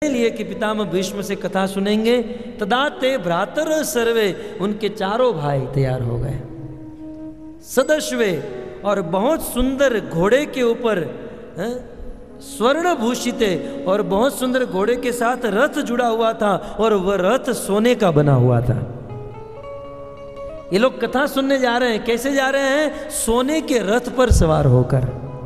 लिए कि पितामह भीष्म से कथा सुनेंगे। तदा ते भ्रातर सर्वे, उनके चारों भाई तैयार हो गए। सदस्वे, और बहुत सुंदर घोड़े के ऊपर स्वर्ण भूषित, और बहुत सुंदर घोड़े के साथ रथ जुड़ा हुआ था, और वह रथ सोने का बना हुआ था। ये लोग कथा सुनने जा रहे हैं। कैसे जा रहे हैं? सोने के रथ पर सवार होकर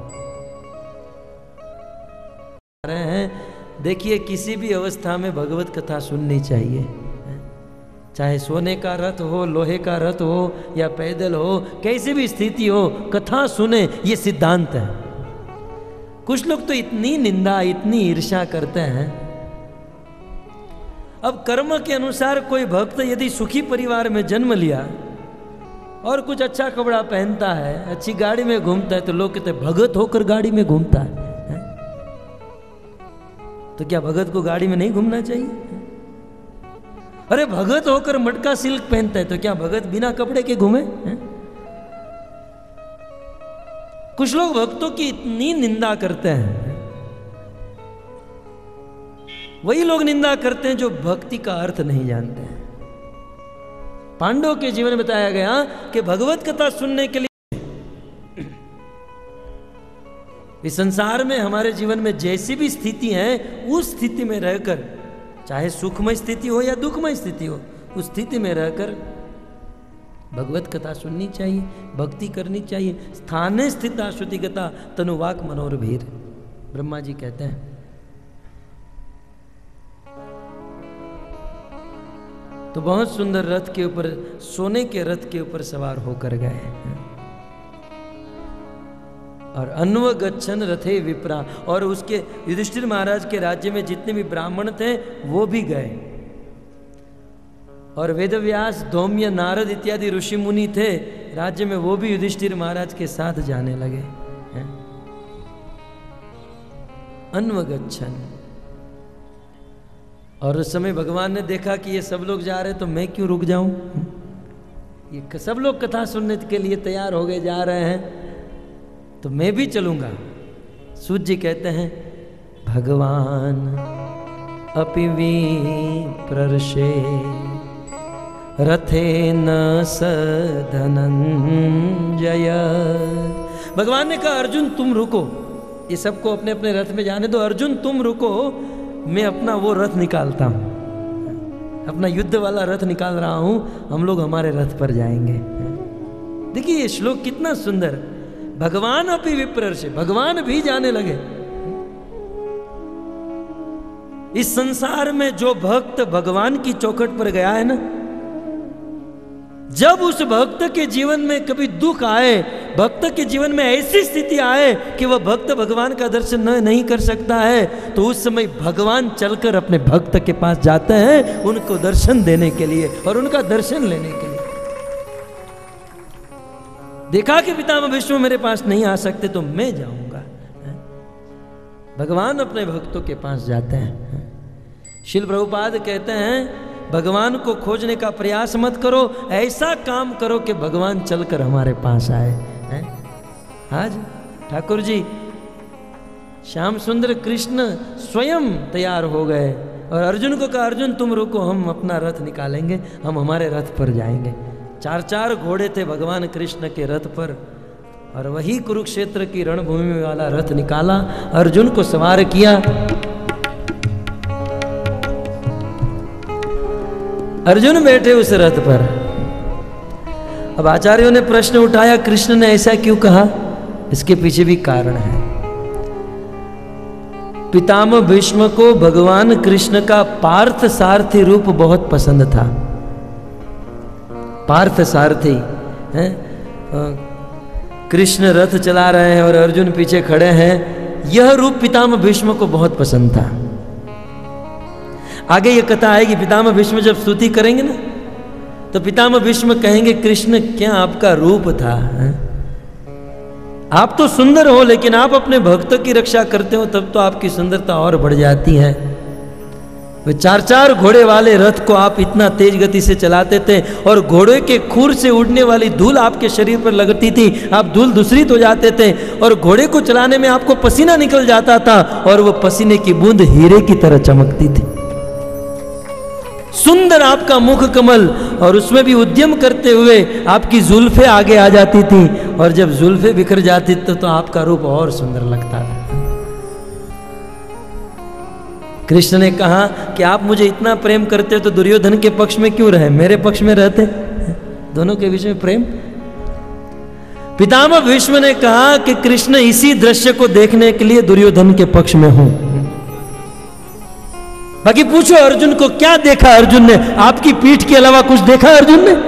जा रहे हैं। देखिए, किसी भी अवस्था में भगवत कथा सुननी चाहिए, चाहे सोने का रथ हो, लोहे का रथ हो, या पैदल हो, कैसी भी स्थिति हो, कथा सुने, ये सिद्धांत है। कुछ लोग तो इतनी निंदा, इतनी ईर्ष्या करते हैं। अब कर्म के अनुसार कोई भक्त यदि सुखी परिवार में जन्म लिया और कुछ अच्छा कपड़ा पहनता है, अच्छी गाड़ी में घूमता है, तो लोग कहते हैं भगत होकर गाड़ी में घूमता है। तो क्या भगत को गाड़ी में नहीं घूमना चाहिए? अरे भगत होकर मटका सिल्क पहनता है, तो क्या भगत बिना कपड़े के घूमे? कुछ लोग भक्तों की इतनी निंदा करते हैं। वही लोग निंदा करते हैं जो भक्ति का अर्थ नहीं जानते हैं। पांडवों के जीवन में बताया गया कि भगवत कथा सुनने के लिए इस संसार में हमारे जीवन में जैसी भी स्थिति है, उस स्थिति में रहकर, चाहे सुखमय स्थिति हो या दुखमय स्थिति हो, उस स्थिति में रहकर भगवत कथा सुननी चाहिए, भक्ति करनी चाहिए। स्थाने स्थिता श्रुतिगता तनुवाक मनोरभीर, ब्रह्मा जी कहते हैं। तो बहुत सुंदर रथ के ऊपर, सोने के रथ के ऊपर सवार होकर गए। और अन्व गच्छन रथे विप्रा, और उसके युधिष्ठिर महाराज के राज्य में जितने भी ब्राह्मण थे वो भी गए। और वेदव्यास, धौम्य, नारद इत्यादि ऋषि मुनि थे राज्य में, वो भी युधिष्ठिर महाराज के साथ जाने लगे। अन्व गच्छन। और उस समय भगवान ने देखा कि ये सब लोग जा रहे, तो मैं क्यों रुक जाऊं? ये सब लोग कथा सुनने के लिए तैयार हो गए, जा रहे हैं, तो मैं भी चलूंगा। सूत जी कहते हैं, भगवान अपि विप्रर्षे रथे न सधनंजय। भगवान ने कहा, अर्जुन तुम रुको, ये सबको अपने अपने रथ में जाने दो। अर्जुन तुम रुको, मैं अपना वो रथ निकालता हूं, अपना युद्ध वाला रथ निकाल रहा हूं, हम लोग हमारे रथ पर जाएंगे। देखिए ये श्लोक कितना सुंदर। भगवान अपि विप्रर्षे, भगवान भी जाने लगे। इस संसार में जो भक्त भगवान की चौखट पर गया है ना, जब उस भक्त के जीवन में कभी दुख आए, भक्त के जीवन में ऐसी स्थिति आए कि वह भक्त भगवान का दर्शन नहीं कर सकता है, तो उस समय भगवान चलकर अपने भक्त के पास जाते हैं उनको दर्शन देने के लिए और उनका दर्शन लेने के लिए। देखा कि पितामह भीष्म मेरे पास नहीं आ सकते, तो मैं जाऊंगा। भगवान अपने भक्तों के पास जाते हैं। श्रील प्रभुपाद कहते हैं, भगवान को खोजने का प्रयास मत करो, ऐसा काम करो कि भगवान चलकर हमारे पास आए। आज ठाकुर जी श्याम सुंदर कृष्ण स्वयं तैयार हो गए और अर्जुन को कहा, अर्जुन तुम रुको, हम अपना रथ निकालेंगे, हम हमारे रथ पर जाएंगे। 4 घोड़े थे भगवान कृष्ण के रथ पर, और वही कुरुक्षेत्र की रणभूमि वाला रथ निकाला, अर्जुन को सवार किया। अर्जुन बैठे उस रथ पर। अब आचार्यों ने प्रश्न उठाया, कृष्ण ने ऐसा क्यों कहा? इसके पीछे भी कारण है। पितामह भीष्म को भगवान कृष्ण का पार्थ सारथी रूप बहुत पसंद था। पार्थ सारथी है, कृष्ण रथ चला रहे हैं और अर्जुन पीछे खड़े हैं, यह रूप पितामह भीष्म को बहुत पसंद था। आगे ये कथा आएगी, पितामह भीष्म जब स्तुति करेंगे ना, तो पितामह भीष्म कहेंगे, कृष्ण क्या आपका रूप था, आप तो सुंदर हो, लेकिन आप अपने भक्तों की रक्षा करते हो तब तो आपकी सुंदरता और बढ़ जाती है। वे 4-4 घोड़े वाले रथ को आप इतना तेज गति से चलाते थे और घोड़े के खुर से उड़ने वाली धूल आपके शरीर पर लगती थी, आप धूल दूसरी हो जाते थे और घोड़े को चलाने में आपको पसीना निकल जाता था और वो पसीने की बूंद हीरे की तरह चमकती थी। सुंदर आपका मुख कमल और उसमें भी उद्यम करते हुए आपकी जुल्फे आगे आ जाती थी और जब जुल्फे बिखर जाती तो आपका रूप और सुंदर लगता था। कृष्ण ने कहा कि आप मुझे इतना प्रेम करते हो तो दुर्योधन के पक्ष में क्यों रहे, मेरे पक्ष में रहते। दोनों के बीच में प्रेम। पितामह भीष्म ने कहा कि कृष्ण इसी दृश्य को देखने के लिए दुर्योधन के पक्ष में हूं। बाकी पूछो अर्जुन को क्या देखा अर्जुन ने, आपकी पीठ के अलावा कुछ देखा अर्जुन ने?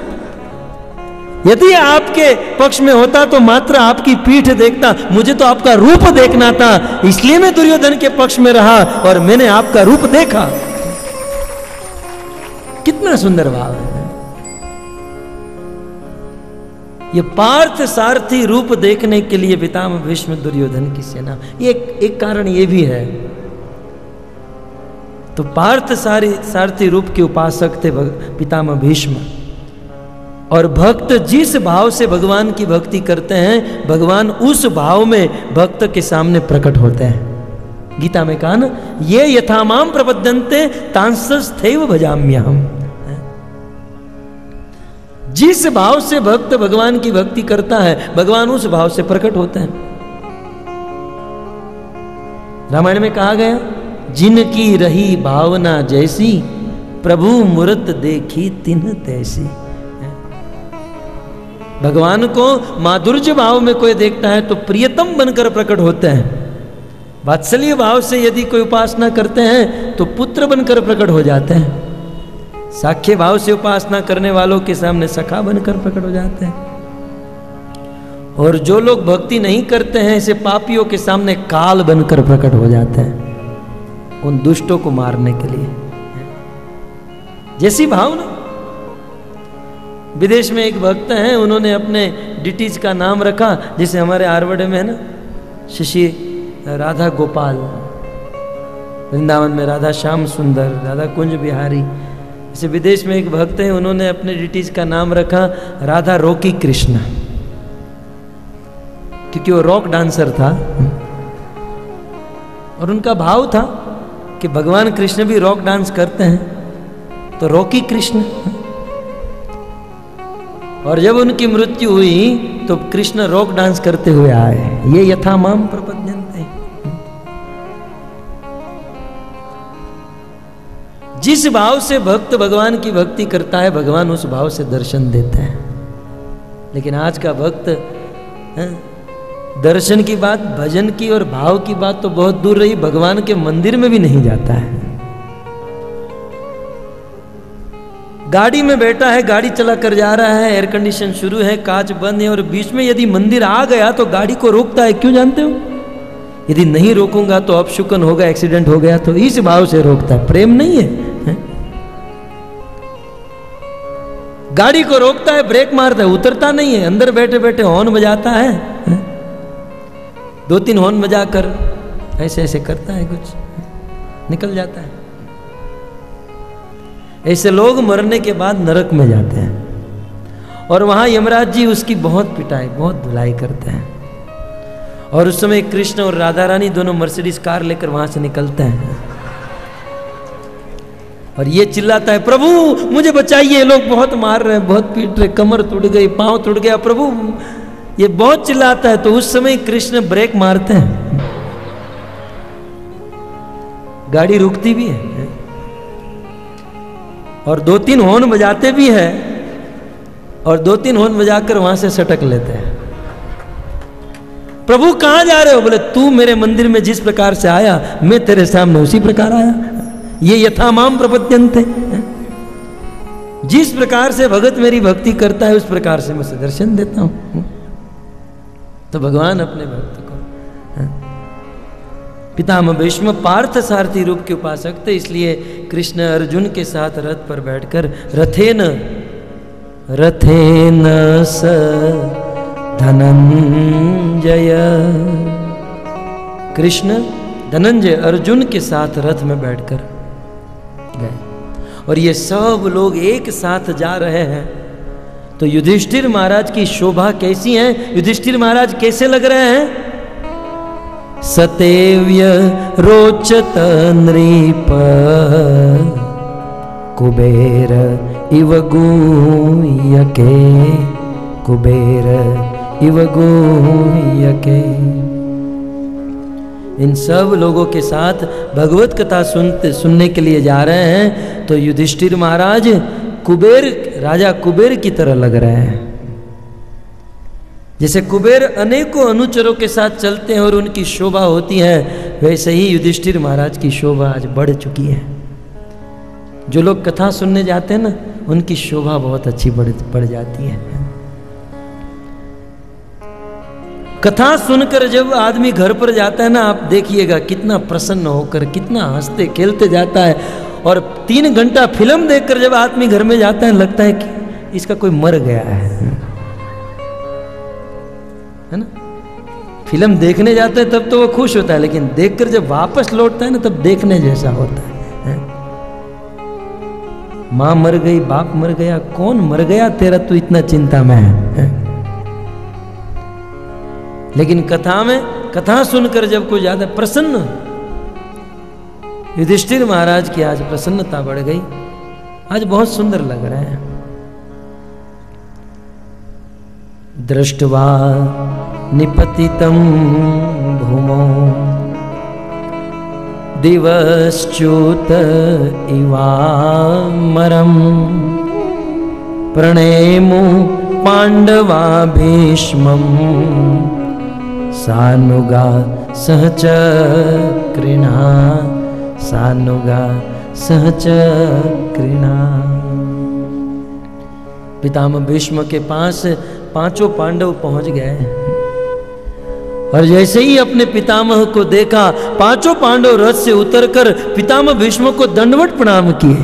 यदि आपके पक्ष में होता तो मात्र आपकी पीठ देखता, मुझे तो आपका रूप देखना था, इसलिए मैं दुर्योधन के पक्ष में रहा और मैंने आपका रूप देखा। कितना सुंदर भाव है। ये पार्थ सारथी रूप देखने के लिए पितामह भीष्म दुर्योधन की सेना, एक कारण ये भी है। तो पार्थ सारथी रूप के उपासक थे पितामह भीष्म, और भक्त जिस भाव से भगवान की भक्ति करते हैं भगवान उस भाव में भक्त के सामने प्रकट होते हैं। गीता में कहा ना, ये यथामाम प्रपद्यन्ते तांसस्थैव भजाम्यहम्। जिस भाव से भक्त भगवान की भक्ति करता है भगवान उस भाव से प्रकट होते हैं। रामायण में कहा गया, जिनकी रही भावना जैसी प्रभु मूरत देखी तिन्ह तैसी। भगवान को माधुर्य भाव में कोई देखता है तो प्रियतम बनकर प्रकट होते हैं। वात्सल्य भाव से यदि कोई उपासना करते हैं तो पुत्र बनकर प्रकट हो जाते हैं। साख्य भाव से उपासना करने वालों के सामने सखा बनकर प्रकट हो जाते हैं। और जो लोग भक्ति नहीं करते हैं ऐसे पापियों के सामने काल बनकर प्रकट हो जाते हैं, उन दुष्टों को मारने के लिए। जैसी भावना। विदेश में एक भक्त हैं, उन्होंने अपने डिटीज का नाम रखा, जैसे हमारे आरवड़े में है ना शशि राधा गोपाल, वृंदावन में राधा श्याम सुंदर, राधा कुंज बिहारी। जैसे विदेश में एक भक्त हैं, उन्होंने अपने डिटीज का नाम रखा राधा रॉकी कृष्णा, क्योंकि वो रॉक डांसर था और उनका भाव था कि भगवान कृष्ण भी रॉक डांस करते हैं, तो रॉकी कृष्ण। और जब उनकी मृत्यु हुई तो कृष्ण रॉक डांस करते हुए आए। ये यथामाम प्रपद्यन्ते। जिस भाव से भक्त भगवान की भक्ति करता है भगवान उस भाव से दर्शन देते हैं। लेकिन आज का भक्त दर्शन की बात, भजन की और भाव की बात तो बहुत दूर रही, भगवान के मंदिर में भी नहीं जाता है। गाड़ी में बैठा है, गाड़ी चला कर जा रहा है, एयर कंडीशन शुरू है, कांच बंद है और बीच में यदि मंदिर आ गया तो गाड़ी को रोकता है। क्यों जानते हो? यदि नहीं रोकूंगा तो अपशुकन होगा, एक्सीडेंट हो गया, तो इस भाव से रोकता है। प्रेम नहीं है। गाड़ी को रोकता है, ब्रेक मारता है, उतरता नहीं है, अंदर बैठे बैठे हॉर्न बजाता है, 2-3 हॉर्न बजाकर ऐसे ऐसे करता है, कुछ निकल जाता है। ऐसे लोग मरने के बाद नरक में जाते हैं और वहां यमराज जी उसकी बहुत पिटाई, बहुत धुलाई करते हैं। और उस समय कृष्ण और राधा रानी दोनों मर्सिडीज कार लेकर वहां से निकलते हैं और ये चिल्लाता है, प्रभु मुझे बताइए, लोग बहुत मार रहे हैं, बहुत पीट रहे, कमर टूट गई, पांव टूट गया, प्रभु। ये बहुत चिल्लाता है। तो उस समय कृष्ण ब्रेक मारते हैं, गाड़ी रुकती भी है और 2-3 हॉर्न बजाते भी हैं और 2-3 हॉर्न बजाकर वहां से सटक लेते हैं। प्रभु कहां जा रहे हो? बोले तू मेरे मंदिर में जिस प्रकार से आया मैं तेरे सामने उसी प्रकार आया। ये यथामाम प्रपद्यन्ते। जिस प्रकार से भगत मेरी भक्ति करता है उस प्रकार से मैं उसे दर्शन देता हूं। तो भगवान अपने भक्त को, पितामह भीष्म पार्थ सारथी रूप के उपासक थे, इसलिए कृष्ण अर्जुन के साथ रथ पर बैठकर रथेन स धनंजय, कृष्ण धनंजय अर्जुन के साथ रथ में बैठकर गए और ये सब लोग एक साथ जा रहे हैं। तो युधिष्ठिर महाराज की शोभा कैसी है, युधिष्ठिर महाराज कैसे लग रहे हैं? सतेव्य रोचत नृप कुबेर इव गुह्यके, कुबेर इव गुह्यके। इन सब लोगों के साथ भगवत कथा सुनने के लिए जा रहे हैं। तो युधिष्ठिर महाराज कुबेर, राजा कुबेर की तरह लग रहे हैं। जैसे कुबेर अनेकों अनुचरों के साथ चलते हैं और उनकी शोभा होती है, वैसे ही युधिष्ठिर महाराज की शोभा आज बढ़ चुकी है। जो लोग कथा सुनने जाते हैं ना, उनकी शोभा बहुत अच्छी बढ़ जाती है। कथा सुनकर जब आदमी घर पर जाता है ना, आप देखिएगा कितना प्रसन्न होकर, कितना हंसते खेलते जाता है। और 3 घंटा फिल्म देखकर जब आदमी घर में जाता है, लगता है कि इसका कोई मर गया है ना। फिल्म देखने जाते हैं तब तो वो खुश होता है, लेकिन देखकर जब वापस लौटता है ना, तब देखने जैसा होता है। माँ मर गई, बाप मर गया, कौन मर गया तेरा तू इतना चिंता में है? लेकिन कथा में, कथा सुनकर जब कोई ज्यादा प्रसन्न, युधिष्ठिर महाराज की आज प्रसन्नता बढ़ गई, आज बहुत सुंदर लग रहे हैं। दृष्ट्वा निपतितं भूमौ दिवश्च्युत इवामरं, प्रणेमु पांडवा भीष्मं सानुगा सहचक्रिणा, सानुगा सहचक्रिणा। पितामह भीष्म के पास 5 पांडव पहुंच गए और जैसे ही अपने पितामह को देखा, 5 पांडव रथ से उतरकर पितामह भीष्म को दंडवत प्रणाम किए।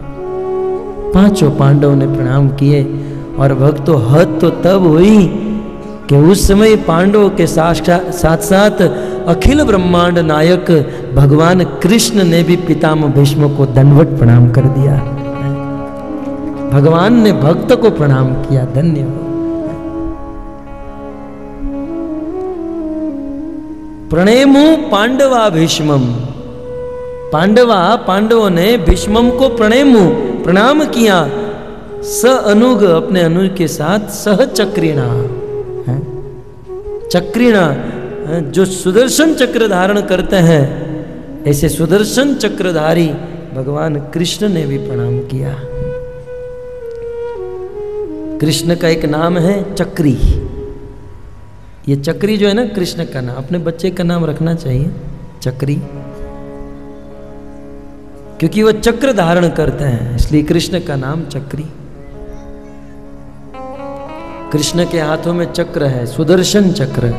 5 पांडव ने प्रणाम किए और भक्तों हद तो तब हुई कि उस समय पांडवों के साथ साथ अखिल ब्रह्मांड नायक भगवान कृष्ण ने भी पितामह भीष्म को दंडवत प्रणाम कर दिया। भगवान ने भक्त को प्रणाम किया, धन्य हो। प्रणेमु पांडवा भीष्मम, पांडवों ने भीष्मम को प्रणाम किया। स अनुग, अपने अनुग के साथ, सह चक्रिणा, चक्रिणा जो सुदर्शन चक्र धारण करते हैं, ऐसे सुदर्शन चक्रधारी भगवान कृष्ण ने भी प्रणाम किया। कृष्ण का एक नाम है चक्री। ये चक्री जो है ना, कृष्ण का नाम, अपने बच्चे का नाम रखना चाहिए चक्री, क्योंकि वो चक्र धारण करते हैं, इसलिए कृष्ण का नाम चक्री। कृष्ण के हाथों में चक्र है, सुदर्शन चक्र।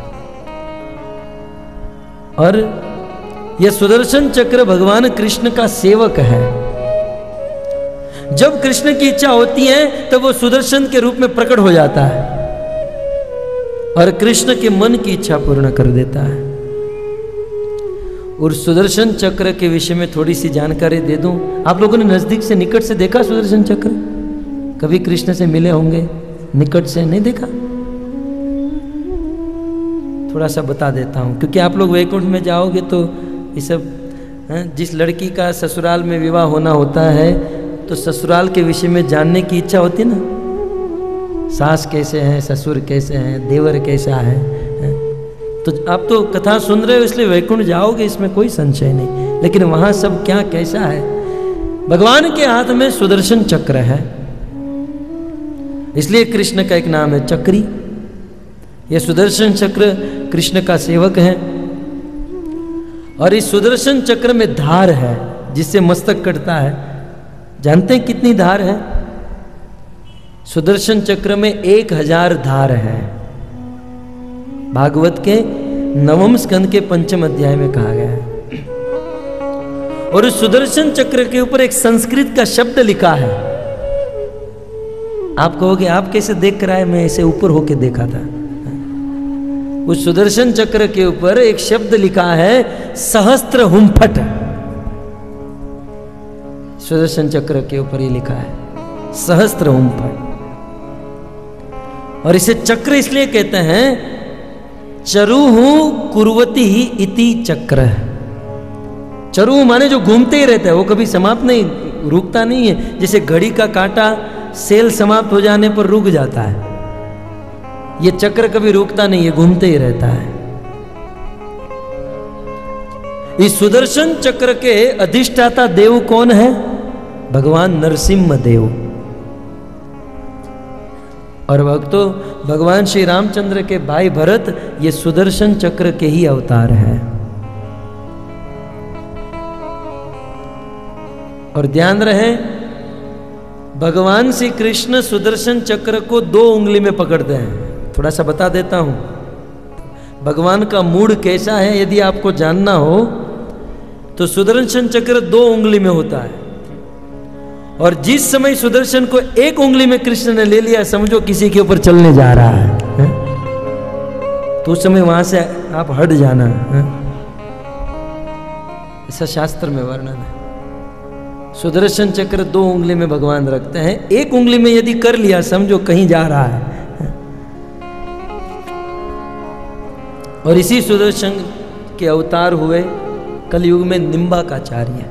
और यह सुदर्शन चक्र भगवान कृष्ण का सेवक है। जब कृष्ण की इच्छा होती है तब वो सुदर्शन के रूप में प्रकट हो जाता है और कृष्ण के मन की इच्छा पूर्ण कर देता है। और सुदर्शन चक्र के विषय में थोड़ी सी जानकारी दे दूं। आप लोगों ने नजदीक से, निकट से देखा सुदर्शन चक्र? कभी कृष्ण से मिले होंगे, निकट से नहीं देखा? थोड़ा सा बता देता हूँ, क्योंकि आप लोग वैकुंठ में जाओगे तो ये सब, जिस लड़की का ससुराल में विवाह होना होता है तो ससुराल के विषय में जानने की इच्छा होती है ना, सास कैसे हैं, ससुर कैसे हैं, देवर कैसा है। तो आप तो कथा सुन रहे हो इसलिए वैकुंठ जाओगे, इसमें कोई संशय नहीं, लेकिन वहां सब क्या कैसा है? भगवान के हाथ में सुदर्शन चक्र है, इसलिए कृष्ण का एक नाम है चक्री। यह सुदर्शन चक्र कृष्ण का सेवक है और इस सुदर्शन चक्र में धार है जिससे मस्तक कटता है। जानते हैं कितनी धार है? सुदर्शन चक्र में 1000 धार है। भागवत के 9वें स्कंद के 5वें अध्याय में कहा गया है। और उस सुदर्शन चक्र के ऊपर एक संस्कृत का शब्द लिखा है। आप कहोगे आप कैसे देख कर आए? मैं ऐसे ऊपर होके देखा था। उस सुदर्शन चक्र के ऊपर एक शब्द लिखा है, सहस्त्र हुमफट। सुदर्शन चक्र के ऊपर ये लिखा है सहस्त्र ओम फट। और इसे चक्र इसलिए कहते हैं चरुहु कुर्वती ही इति चक्र। चरुहु माने जो घूमते ही रहता है, वो कभी समाप्त नहीं, रुकता नहीं है। जैसे घड़ी का कांटा सेल समाप्त हो जाने पर रुक जाता है, ये चक्र कभी रुकता नहीं है, घूमते ही रहता है। इस सुदर्शन चक्र के अधिष्ठाता देव कौन है? भगवान नरसिम्हा देव। और भक्तों, भगवान श्री रामचंद्र के भाई भरत ये सुदर्शन चक्र के ही अवतार है। और ध्यान रहे, भगवान श्री कृष्ण सुदर्शन चक्र को 2 उंगली में पकड़ते हैं। थोड़ा सा बता देता हूं भगवान का मूड कैसा है। यदि आपको जानना हो तो सुदर्शन चक्र 2 उंगली में होता है। और जिस समय सुदर्शन को 1 उंगली में कृष्ण ने ले लिया, समझो किसी के ऊपर चलने जा रहा है, तो उस समय वहां से आप हट जाना। ऐसा शास्त्र में वर्णन है। सुदर्शन चक्र 2 उंगली में भगवान रखते हैं, 1 उंगली में यदि कर लिया, समझो कहीं जा रहा है। और इसी सुदर्शन के अवतार हुए कलयुग में निम्बाकाचार्य।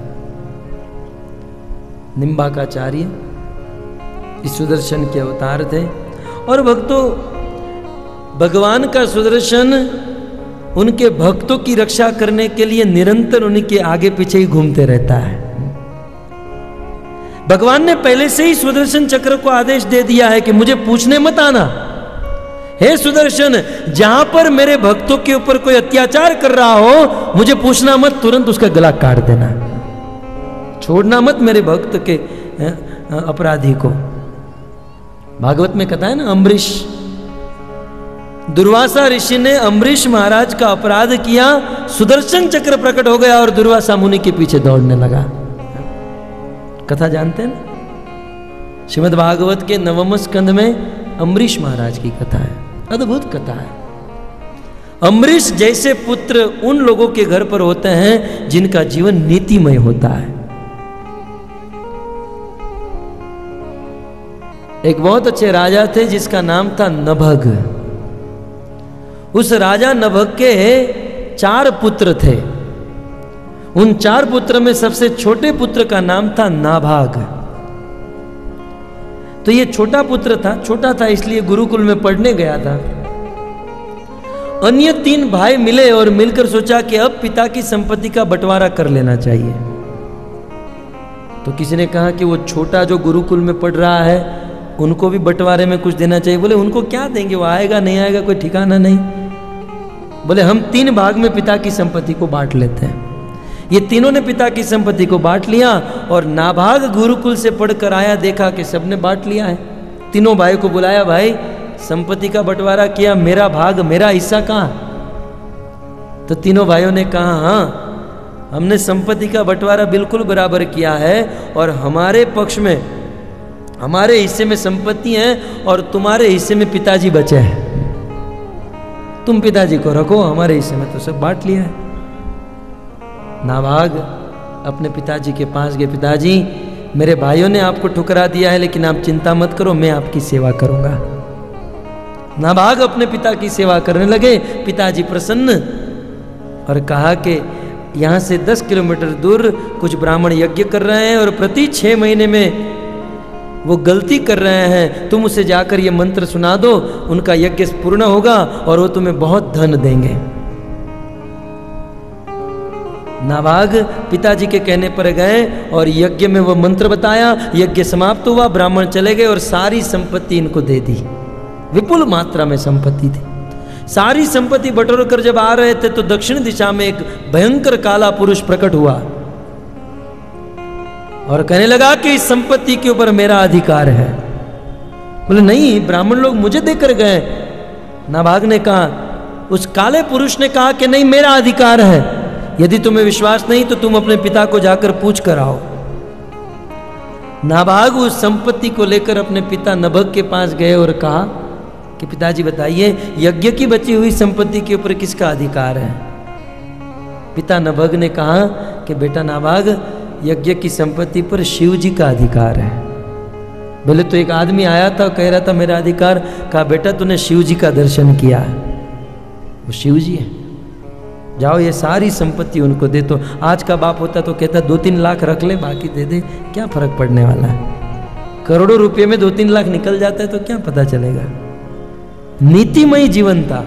निम्बाकाचार्य इस सुदर्शन के अवतार थे। और भक्तों, भगवान का सुदर्शन उनके भक्तों की रक्षा करने के लिए निरंतर उनके आगे पीछे ही घूमते रहता है। भगवान ने पहले से ही सुदर्शन चक्र को आदेश दे दिया है कि मुझे पूछने मत आना। हे सुदर्शन, जहां पर मेरे भक्तों के ऊपर कोई अत्याचार कर रहा हो, मुझे पूछना मत, तुरंत उसका गला काट देना, छोड़ना मत मेरे भक्त के अपराधी को। भागवत में कथा है ना, अम्बरीश, दुर्वासा ऋषि ने अम्बरीश महाराज का अपराध किया, सुदर्शन चक्र प्रकट हो गया और दुर्वासा मुनि के पीछे दौड़ने लगा। कथा जानते हैं ना, श्रीमद् भागवत के 9वें स्कंद में अम्बरीश महाराज की कथा है। अद्भुत कथा है। अम्बरीश जैसे पुत्र उन लोगों के घर पर होते हैं जिनका जीवन नीतिमय होता है। एक बहुत अच्छे राजा थे जिसका नाम था नभग। उस राजा नभग के 4 पुत्र थे। उन 4 पुत्र में सबसे छोटे पुत्र का नाम था नाभाग। तो ये छोटा पुत्र था, छोटा था इसलिए गुरुकुल में पढ़ने गया था। अन्य 3 भाई मिले और मिलकर सोचा कि अब पिता की संपत्ति का बंटवारा कर लेना चाहिए। तो किसी ने कहा कि वो छोटा जो गुरुकुल में पढ़ रहा है उनको भी बंटवारे में कुछ देना चाहिए। बोले उनको क्या देंगे, वो आएगा नहीं आएगा कोई ठिकाना नहीं। बोले हम 3 भाग में पिता की संपत्ति को बांट लेते हैं। ये तीनों ने पिता की संपत्ति को बांट लिया और नाभाग गुरुकुल से पढ़कर आया, देखा कि सबने बांट लिया है। तीनों भाई को बुलाया, भाई संपत्ति का बंटवारा किया, मेरा भाग मेरा हिस्सा कहाँ? तो तीनों भाइयों ने कहा हाँ, हमने संपत्ति का बंटवारा बिल्कुल बराबर किया है और हमारे पक्ष में हमारे हिस्से में संपत्ति है और तुम्हारे हिस्से में पिताजी बचे हैं। तुम पिताजी को रखो, हमारे हिस्से में तो सब बांट लिया है। नाभाग अपने पिताजी के पास गए, पिताजी मेरे भाइयों ने आपको ठुकरा दिया है लेकिन आप चिंता मत करो, मैं आपकी सेवा करूंगा। नाभाग अपने पिता की सेवा करने लगे। पिताजी प्रसन्न और कहा कि यहाँ से 10 किलोमीटर दूर कुछ ब्राह्मण यज्ञ कर रहे हैं और प्रति 6 महीने में वो गलती कर रहे हैं, तुम उसे जाकर ये मंत्र सुना दो, उनका यज्ञ पूर्ण होगा और वो तुम्हें बहुत धन देंगे। नाभाग पिताजी के कहने पर गए और यज्ञ में वो मंत्र बताया। यज्ञ समाप्त हुआ, ब्राह्मण चले गए और सारी संपत्ति इनको दे दी। विपुल मात्रा में संपत्ति थी। सारी संपत्ति बटोर कर जब आ रहे थे तो दक्षिण दिशा में एक भयंकर काला पुरुष प्रकट हुआ और कहने लगा कि इस संपत्ति के ऊपर मेरा अधिकार है। बोले नहीं, ब्राह्मण लोग मुझे देकर गए। नाभाग ने कहा, उस काले पुरुष ने कहा कि नहीं, मेरा अधिकार है। यदि तुम्हें विश्वास नहीं तो तुम अपने पिता को जाकर पूछ कर आओ। नाभाग उस संपत्ति को लेकर अपने पिता नभग के पास गए और कहा कि पिताजी बताइए, यज्ञ की बची हुई संपत्ति के ऊपर किसका अधिकार है? पिता नभग ने कहा कि बेटा नाभाग, यज्ञ की संपत्ति पर शिव जी का अधिकार है। बोले तो एक आदमी आया था, कह रहा था मेरा अधिकार। कहा बेटा तूने शिव जी का दर्शन किया, वो शिव जी है, जाओ ये सारी संपत्ति उनको दे। तो आज का बाप होता तो कहता 2-3 लाख रख ले, बाकी दे दे, क्या फर्क पड़ने वाला है। करोड़ों रुपए में 2-3 लाख निकल जाता है तो क्या पता चलेगा। नीतिमय जीवन था।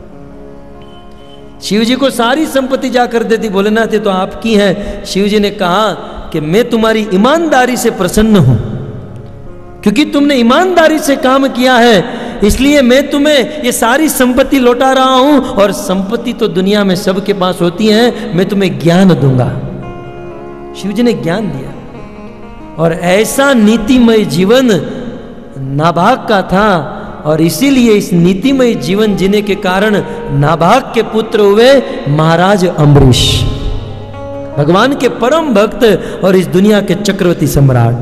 शिव जी को सारी संपत्ति जाकर देती। भोलेनाथ ये तो आपकी है। शिव जी ने कहा कि मैं तुम्हारी ईमानदारी से प्रसन्न हूं, क्योंकि तुमने ईमानदारी से काम किया है, इसलिए मैं तुम्हें ये सारी संपत्ति लौटा रहा हूं। और संपत्ति तो दुनिया में सबके पास होती है, मैं तुम्हें ज्ञान दूंगा। शिव जी ने ज्ञान दिया। और ऐसा नीतिमय जीवन नाभाग का था, और इसीलिए इस नीतिमय जीवन जीने के कारण नाभाग के पुत्र हुए महाराज अम्बरीश, भगवान के परम भक्त और इस दुनिया के चक्रवर्ती सम्राट।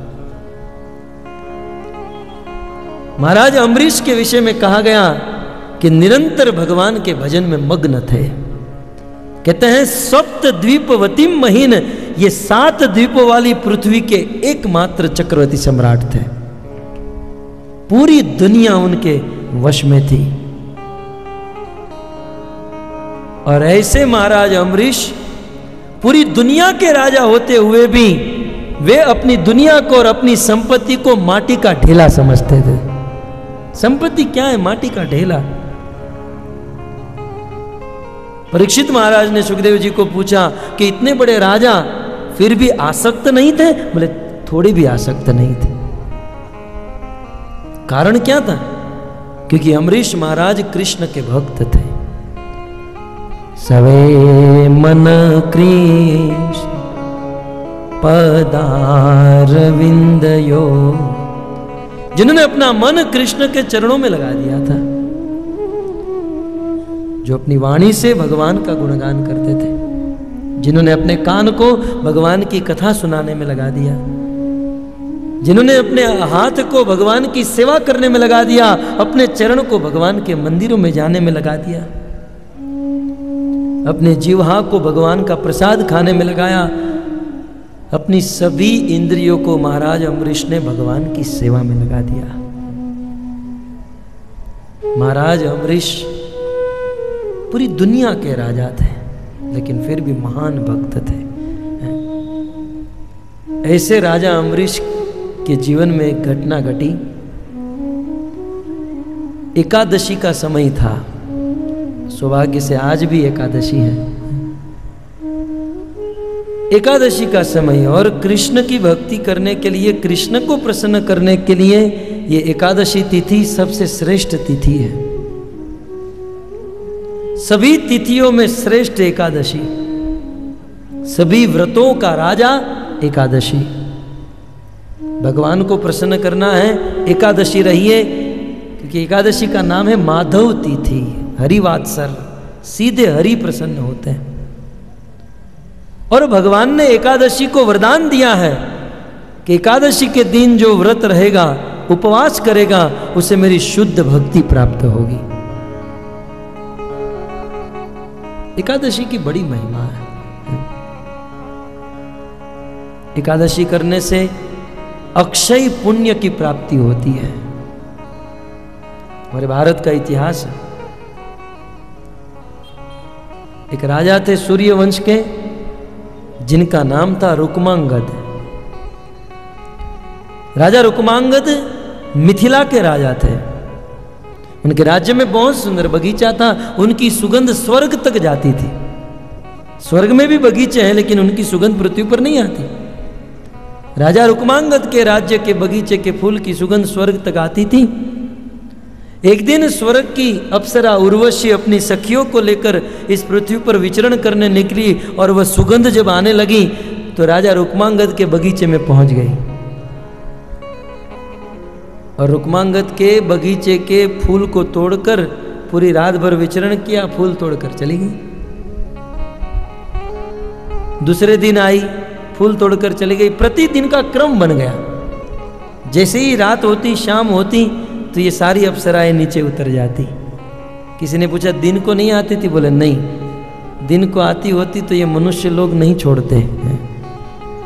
महाराज अम्बरीश के विषय में कहा गया कि निरंतर भगवान के भजन में मग्न थे। कहते हैं सप्त द्वीपवती महीन, ये 7 द्वीपों वाली पृथ्वी के एकमात्र चक्रवर्ती सम्राट थे। पूरी दुनिया उनके वश में थी। और ऐसे महाराज अम्बरीश पूरी दुनिया के राजा होते हुए भी वे अपनी दुनिया को और अपनी संपत्ति को माटी का ढेला समझते थे। संपत्ति क्या है? माटी का ढेला। परीक्षित महाराज ने सुखदेव जी को पूछा कि इतने बड़े राजा फिर भी आसक्त नहीं थे? बोले थोड़े भी आसक्त नहीं थे। कारण क्या था? क्योंकि अम्बरीश महाराज कृष्ण के भक्त थे। सवे मन कृष्ण पदारविंदयो, जिन्होंने अपना मन कृष्ण के चरणों में लगा दिया था, जो अपनी वाणी से भगवान का गुणगान करते थे, जिन्होंने अपने कान को भगवान की कथा सुनाने में लगा दिया, जिन्होंने अपने हाथ को भगवान की सेवा करने में लगा दिया, अपने चरण को भगवान के मंदिरों में जाने में लगा दिया, अपने जीवा को भगवान का प्रसाद खाने में लगाया, अपनी सभी इंद्रियों को महाराज अम्बरीश ने भगवान की सेवा में लगा दिया। महाराज अम्बरीश पूरी दुनिया के राजा थे, लेकिन फिर भी महान भक्त थे। ऐसे राजा अम्बरीश के जीवन में एक घटना घटी। एकादशी का समय था। सौभाग्य से आज भी एकादशी है। एकादशी का समय, और कृष्ण की भक्ति करने के लिए, कृष्ण को प्रसन्न करने के लिए ये एकादशी तिथि सबसे श्रेष्ठ तिथि है। सभी तिथियों में श्रेष्ठ एकादशी, सभी व्रतों का राजा एकादशी। भगवान को प्रसन्न करना है, एकादशी रहिए, क्योंकि एकादशी का नाम है माधव तिथि, हरिवात्सल, सीधे हरि प्रसन्न होते हैं। और भगवान ने एकादशी को वरदान दिया है कि एकादशी के दिन जो व्रत रहेगा, उपवास करेगा, उसे मेरी शुद्ध भक्ति प्राप्त होगी। एकादशी की बड़ी महिमा है। एकादशी करने से अक्षय पुण्य की प्राप्ति होती है। हमारे भारत का इतिहास है। एक राजा थे सूर्यवंश के, जिनका नाम था रुक्मांगद। राजा रुक्मांगद मिथिला के राजा थे। उनके राज्य में बहुत सुंदर बगीचा था। उनकी सुगंध स्वर्ग तक जाती थी। स्वर्ग में भी बगीचे हैं, लेकिन उनकी सुगंध पृथ्वी पर नहीं आती। राजा रुक्मांगद के राज्य के बगीचे के फूल की सुगंध स्वर्ग तक आती थी। एक दिन स्वर्ग की अप्सरा उर्वशी अपनी सखियों को लेकर इस पृथ्वी पर विचरण करने निकली, और वह सुगंध जब आने लगी तो राजा रुक्मांगद के बगीचे में पहुंच गई। और रुक्मांगद के बगीचे के फूल को तोड़कर पूरी रात भर विचरण किया, फूल तोड़कर चली गई। दूसरे दिन आई, फूल तोड़कर चली गई। प्रतिदिन का क्रम बन गया। जैसे ही रात होती, शाम होती, तो ये सारी अप्सराएं नीचे उतर जाती। किसी ने पूछा दिन को नहीं आती थी? बोले नहीं, दिन को आती होती तो ये मनुष्य लोग नहीं छोड़ते हैं।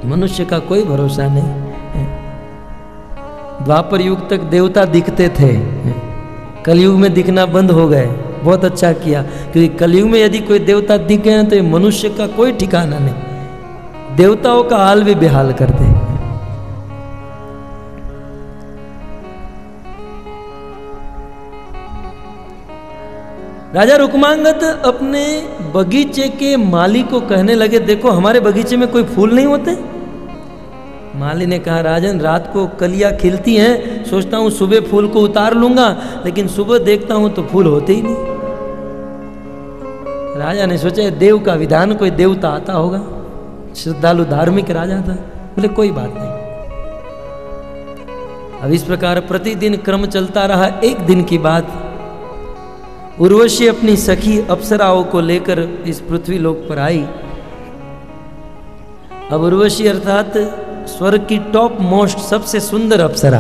मनुष्य का कोई भरोसा नहीं। द्वापर युग तक देवता दिखते थे, कलयुग में दिखना बंद हो गए। बहुत अच्छा किया, क्योंकि कलयुग में यदि कोई देवता दिख गए तो ये मनुष्य का कोई ठिकाना नहीं, देवताओं का हाल भी बेहाल कर दे। राजा रुक्मांगद अपने बगीचे के माली को कहने लगे, देखो हमारे बगीचे में कोई फूल नहीं होते। माली ने कहा, राजन रात को कलियां खिलती हैं, सोचता हूं सुबह फूल को उतार लूंगा, लेकिन सुबह देखता हूं तो फूल होते ही नहीं। राजा ने सोचा देव का विधान, कोई देवता आता होगा, श्रद्धालु धार्मिक राजा था। बोले कोई बात नहीं। अब इस प्रकार प्रतिदिन क्रम चलता रहा। एक दिन की बात, उर्वशी अपनी सखी अप्सराओं को लेकर इस पृथ्वी लोक पर आई। अब उर्वशी अर्थात स्वर्ग की टॉप मोस्ट सबसे सुंदर अप्सरा,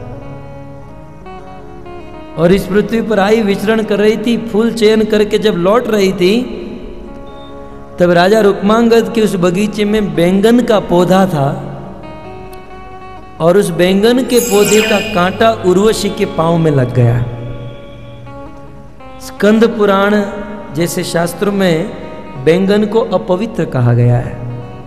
और इस पृथ्वी पर आई, विचरण कर रही थी। फूल चयन करके जब लौट रही थी, तब राजा रुक्मांगद के उस बगीचे में बैंगन का पौधा था, और उस बैंगन के पौधे का कांटा उर्वशी के पांव में लग गया। स्कंद पुराण जैसे शास्त्रों में बैंगन को अपवित्र कहा गया है।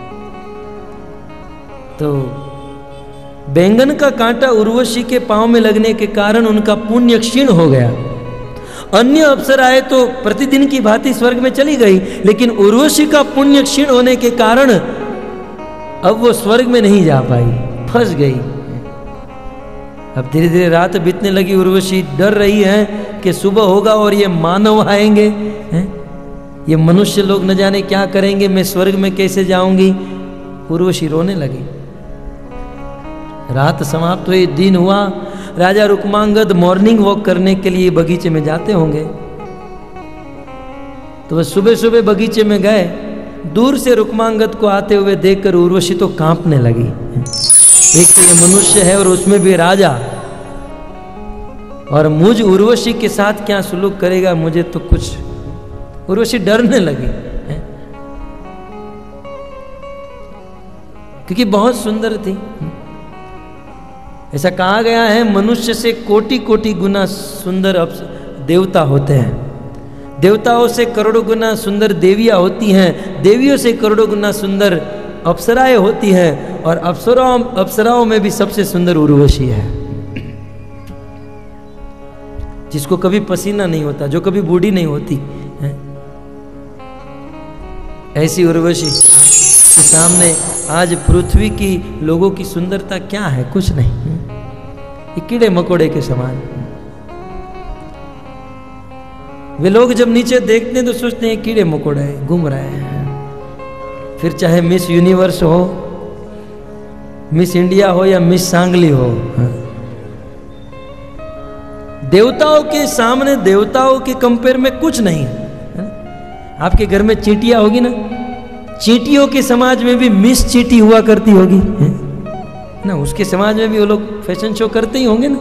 तो बैंगन का कांटा उर्वशी के पांव में लगने के कारण उनका पुण्य क्षीण हो गया। अन्य अप्सराएं तो प्रतिदिन की भांति स्वर्ग में चली गई, लेकिन उर्वशी का पुण्य क्षीण होने के कारण अब वो स्वर्ग में नहीं जा पाई, फंस गई। अब धीरे धीरे रात बीतने लगी। उर्वशी डर रही है कि सुबह होगा और ये मानव आएंगे, ये मनुष्य लोग न जाने क्या करेंगे, मैं स्वर्ग में कैसे जाऊंगी। उर्वशी रोने लगी। रात समाप्त हुई, दिन हुआ। राजा रुक्मांगद मॉर्निंग वॉक करने के लिए बगीचे में जाते होंगे, तो वह सुबह सुबह बगीचे में गए। दूर से रुक्मांगद को आते हुए देखकर उर्वशी तो कांपने लगी। एक तो ये मनुष्य है और उसमें भी राजा, और मुझ उर्वशी के साथ क्या सुलूक करेगा, मुझे तो कुछ। उर्वशी डरने लगी, क्योंकि बहुत सुंदर थी। ऐसा कहा गया है, मनुष्य से कोटि कोटि गुना सुंदर देवता होते हैं, देवताओं से करोड़ों गुना सुंदर देवियां होती हैं, देवियों से करोड़ों गुना सुंदर अप्सराएं होती हैं, और अप्सराओं में भी सबसे सुंदर उर्वशी है, जिसको कभी पसीना नहीं होता, जो कभी बूढ़ी नहीं होती है। ऐसी उर्वशी के सामने आज पृथ्वी की लोगों की सुंदरता क्या है? कुछ नहीं, ये कीड़े मकोड़े के समान। वे लोग जब नीचे देखते हैं तो सोचते हैं कीड़े मकोड़े घूम रहे हैं। फिर चाहे मिस यूनिवर्स हो, मिस इंडिया हो या मिस सांगली हो, देवताओं के सामने, देवताओं के कंपेयर में कुछ नहीं है। आपके घर में चींटियां होगी ना, चींटियों के समाज में भी मिस चींटी हुआ करती होगी ना, उसके समाज में भी वो लोग फैशन शो करते ही होंगे ना।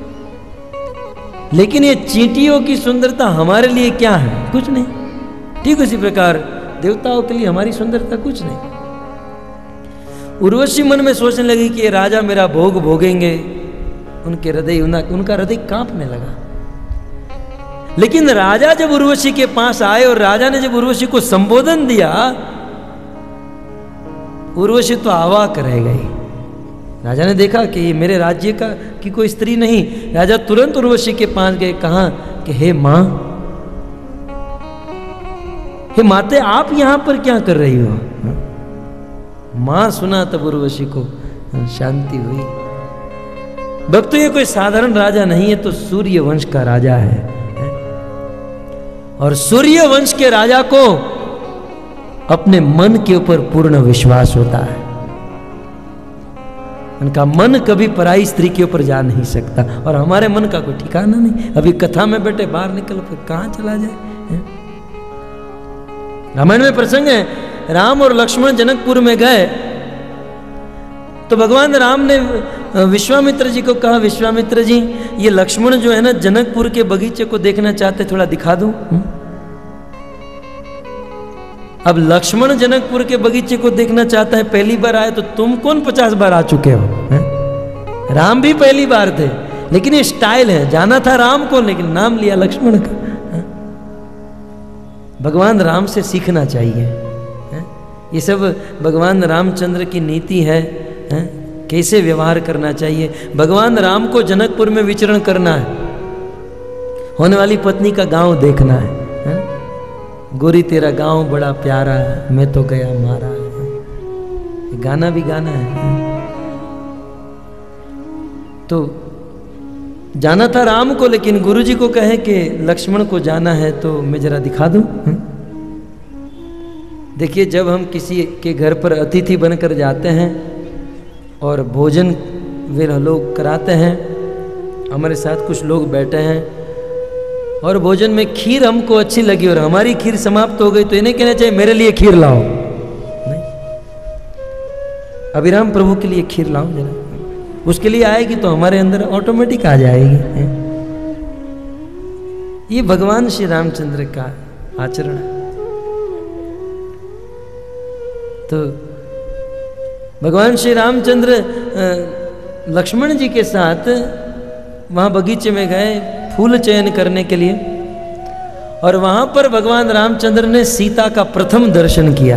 लेकिन ये चींटियों की सुंदरता हमारे लिए क्या है? कुछ नहीं। ठीक उसी प्रकार देवताओं के लिए हमारी सुंदरता कुछ नहीं। उर्वशी मन में सोचने लगी कि ये राजा मेरा भोग भोगेंगे। उनके हृदय, उनका हृदय कांपने लगा। लेकिन राजा जब उर्वशी के पास आए और राजा ने जब उर्वशी को संबोधन दिया, उर्वशी तो अवाक रह गई। राजा ने देखा कि ये मेरे राज्य की कोई स्त्री नहीं। राजा तुरंत उर्वशी के पास गए, कहा कि हे मां, हे माते, आप यहां पर क्या कर रही हो? मां सुना तब उर्वशी को शांति हुई। भक्तों, ये कोई साधारण राजा नहीं है, तो सूर्य वंश का राजा है। और सूर्य वंश के राजा को अपने मन के ऊपर पूर्ण विश्वास होता है। उनका मन कभी पराई स्त्री के ऊपर जा नहीं सकता, और हमारे मन का कोई ठिकाना नहीं। अभी कथा में बैठे बाहर निकल कर कहां चला जाए। रामायण में प्रसंग है, राम और लक्ष्मण जनकपुर में गए तो भगवान राम ने विश्वामित्र जी को कहा, विश्वामित्र जी, ये लक्ष्मण जो है ना, जनकपुर के बगीचे को देखना चाहते, थोड़ा दिखा दूं। अब लक्ष्मण जनकपुर के बगीचे को देखना चाहता है, पहली बार आए, तो तुम कौन 50 बार आ चुके हो? है? राम भी पहली बार थे, लेकिन ये स्टाइल है, जाना था राम को लेकिन नाम लिया लक्ष्मण का। है? भगवान राम से सीखना चाहिए। है? ये सब भगवान रामचंद्र की नीति है, कैसे व्यवहार करना चाहिए। भगवान राम को जनकपुर में विचरण करना है, होने वाली पत्नी का गांव देखना है। गोरी तेरा गांव बड़ा प्यारा, मैं तो गया मारा। गाना भी गाना है। तो जाना था राम को, लेकिन गुरुजी को कहे कि लक्ष्मण को जाना है, तो मैं जरा दिखा दूं। देखिए, जब हम किसी के घर पर अतिथि बनकर जाते हैं और भोजन वे लोग कराते हैं, हमारे साथ कुछ लोग बैठे हैं और भोजन में खीर हमको अच्छी लगी और हमारी खीर समाप्त हो गई, तो इन्हें कहना चाहिए मेरे लिए खीर लाओ। नहीं, अभिराम प्रभु के लिए खीर लाओ जरा, उसके लिए आएगी तो हमारे अंदर ऑटोमेटिक आ जाएगी। ये भगवान श्री रामचंद्र का आचरण है। तो भगवान श्री रामचंद्र लक्ष्मण जी के साथ वहां बगीचे में गए फूल चयन करने के लिए, और वहां पर भगवान रामचंद्र ने सीता का प्रथम दर्शन किया।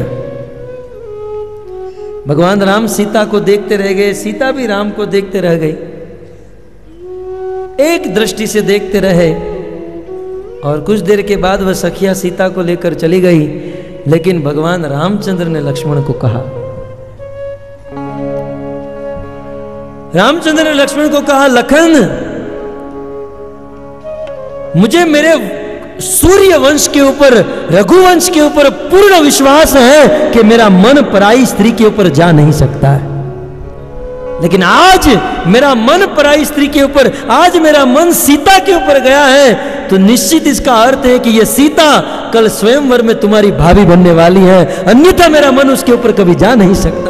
भगवान राम सीता को देखते रह गए, सीता भी राम को देखते रह गई, एक दृष्टि से देखते रहे। और कुछ देर के बाद वह सखिया सीता को लेकर चली गई, लेकिन भगवान रामचंद्र ने लक्ष्मण को कहा, रामचंद्र ने लक्ष्मण को कहा, लखन, मुझे मेरे सूर्य वंश के ऊपर, रघुवंश के ऊपर पूर्ण विश्वास है कि मेरा मन पराई स्त्री के ऊपर जा नहीं सकता है, लेकिन आज मेरा मन पराई स्त्री के ऊपर, आज मेरा मन सीता के ऊपर गया है, तो निश्चित इसका अर्थ है कि यह सीता कल स्वयंवर में तुम्हारी भाभी बनने वाली है, अन्यथा मेरा मन उसके ऊपर कभी जा नहीं सकता।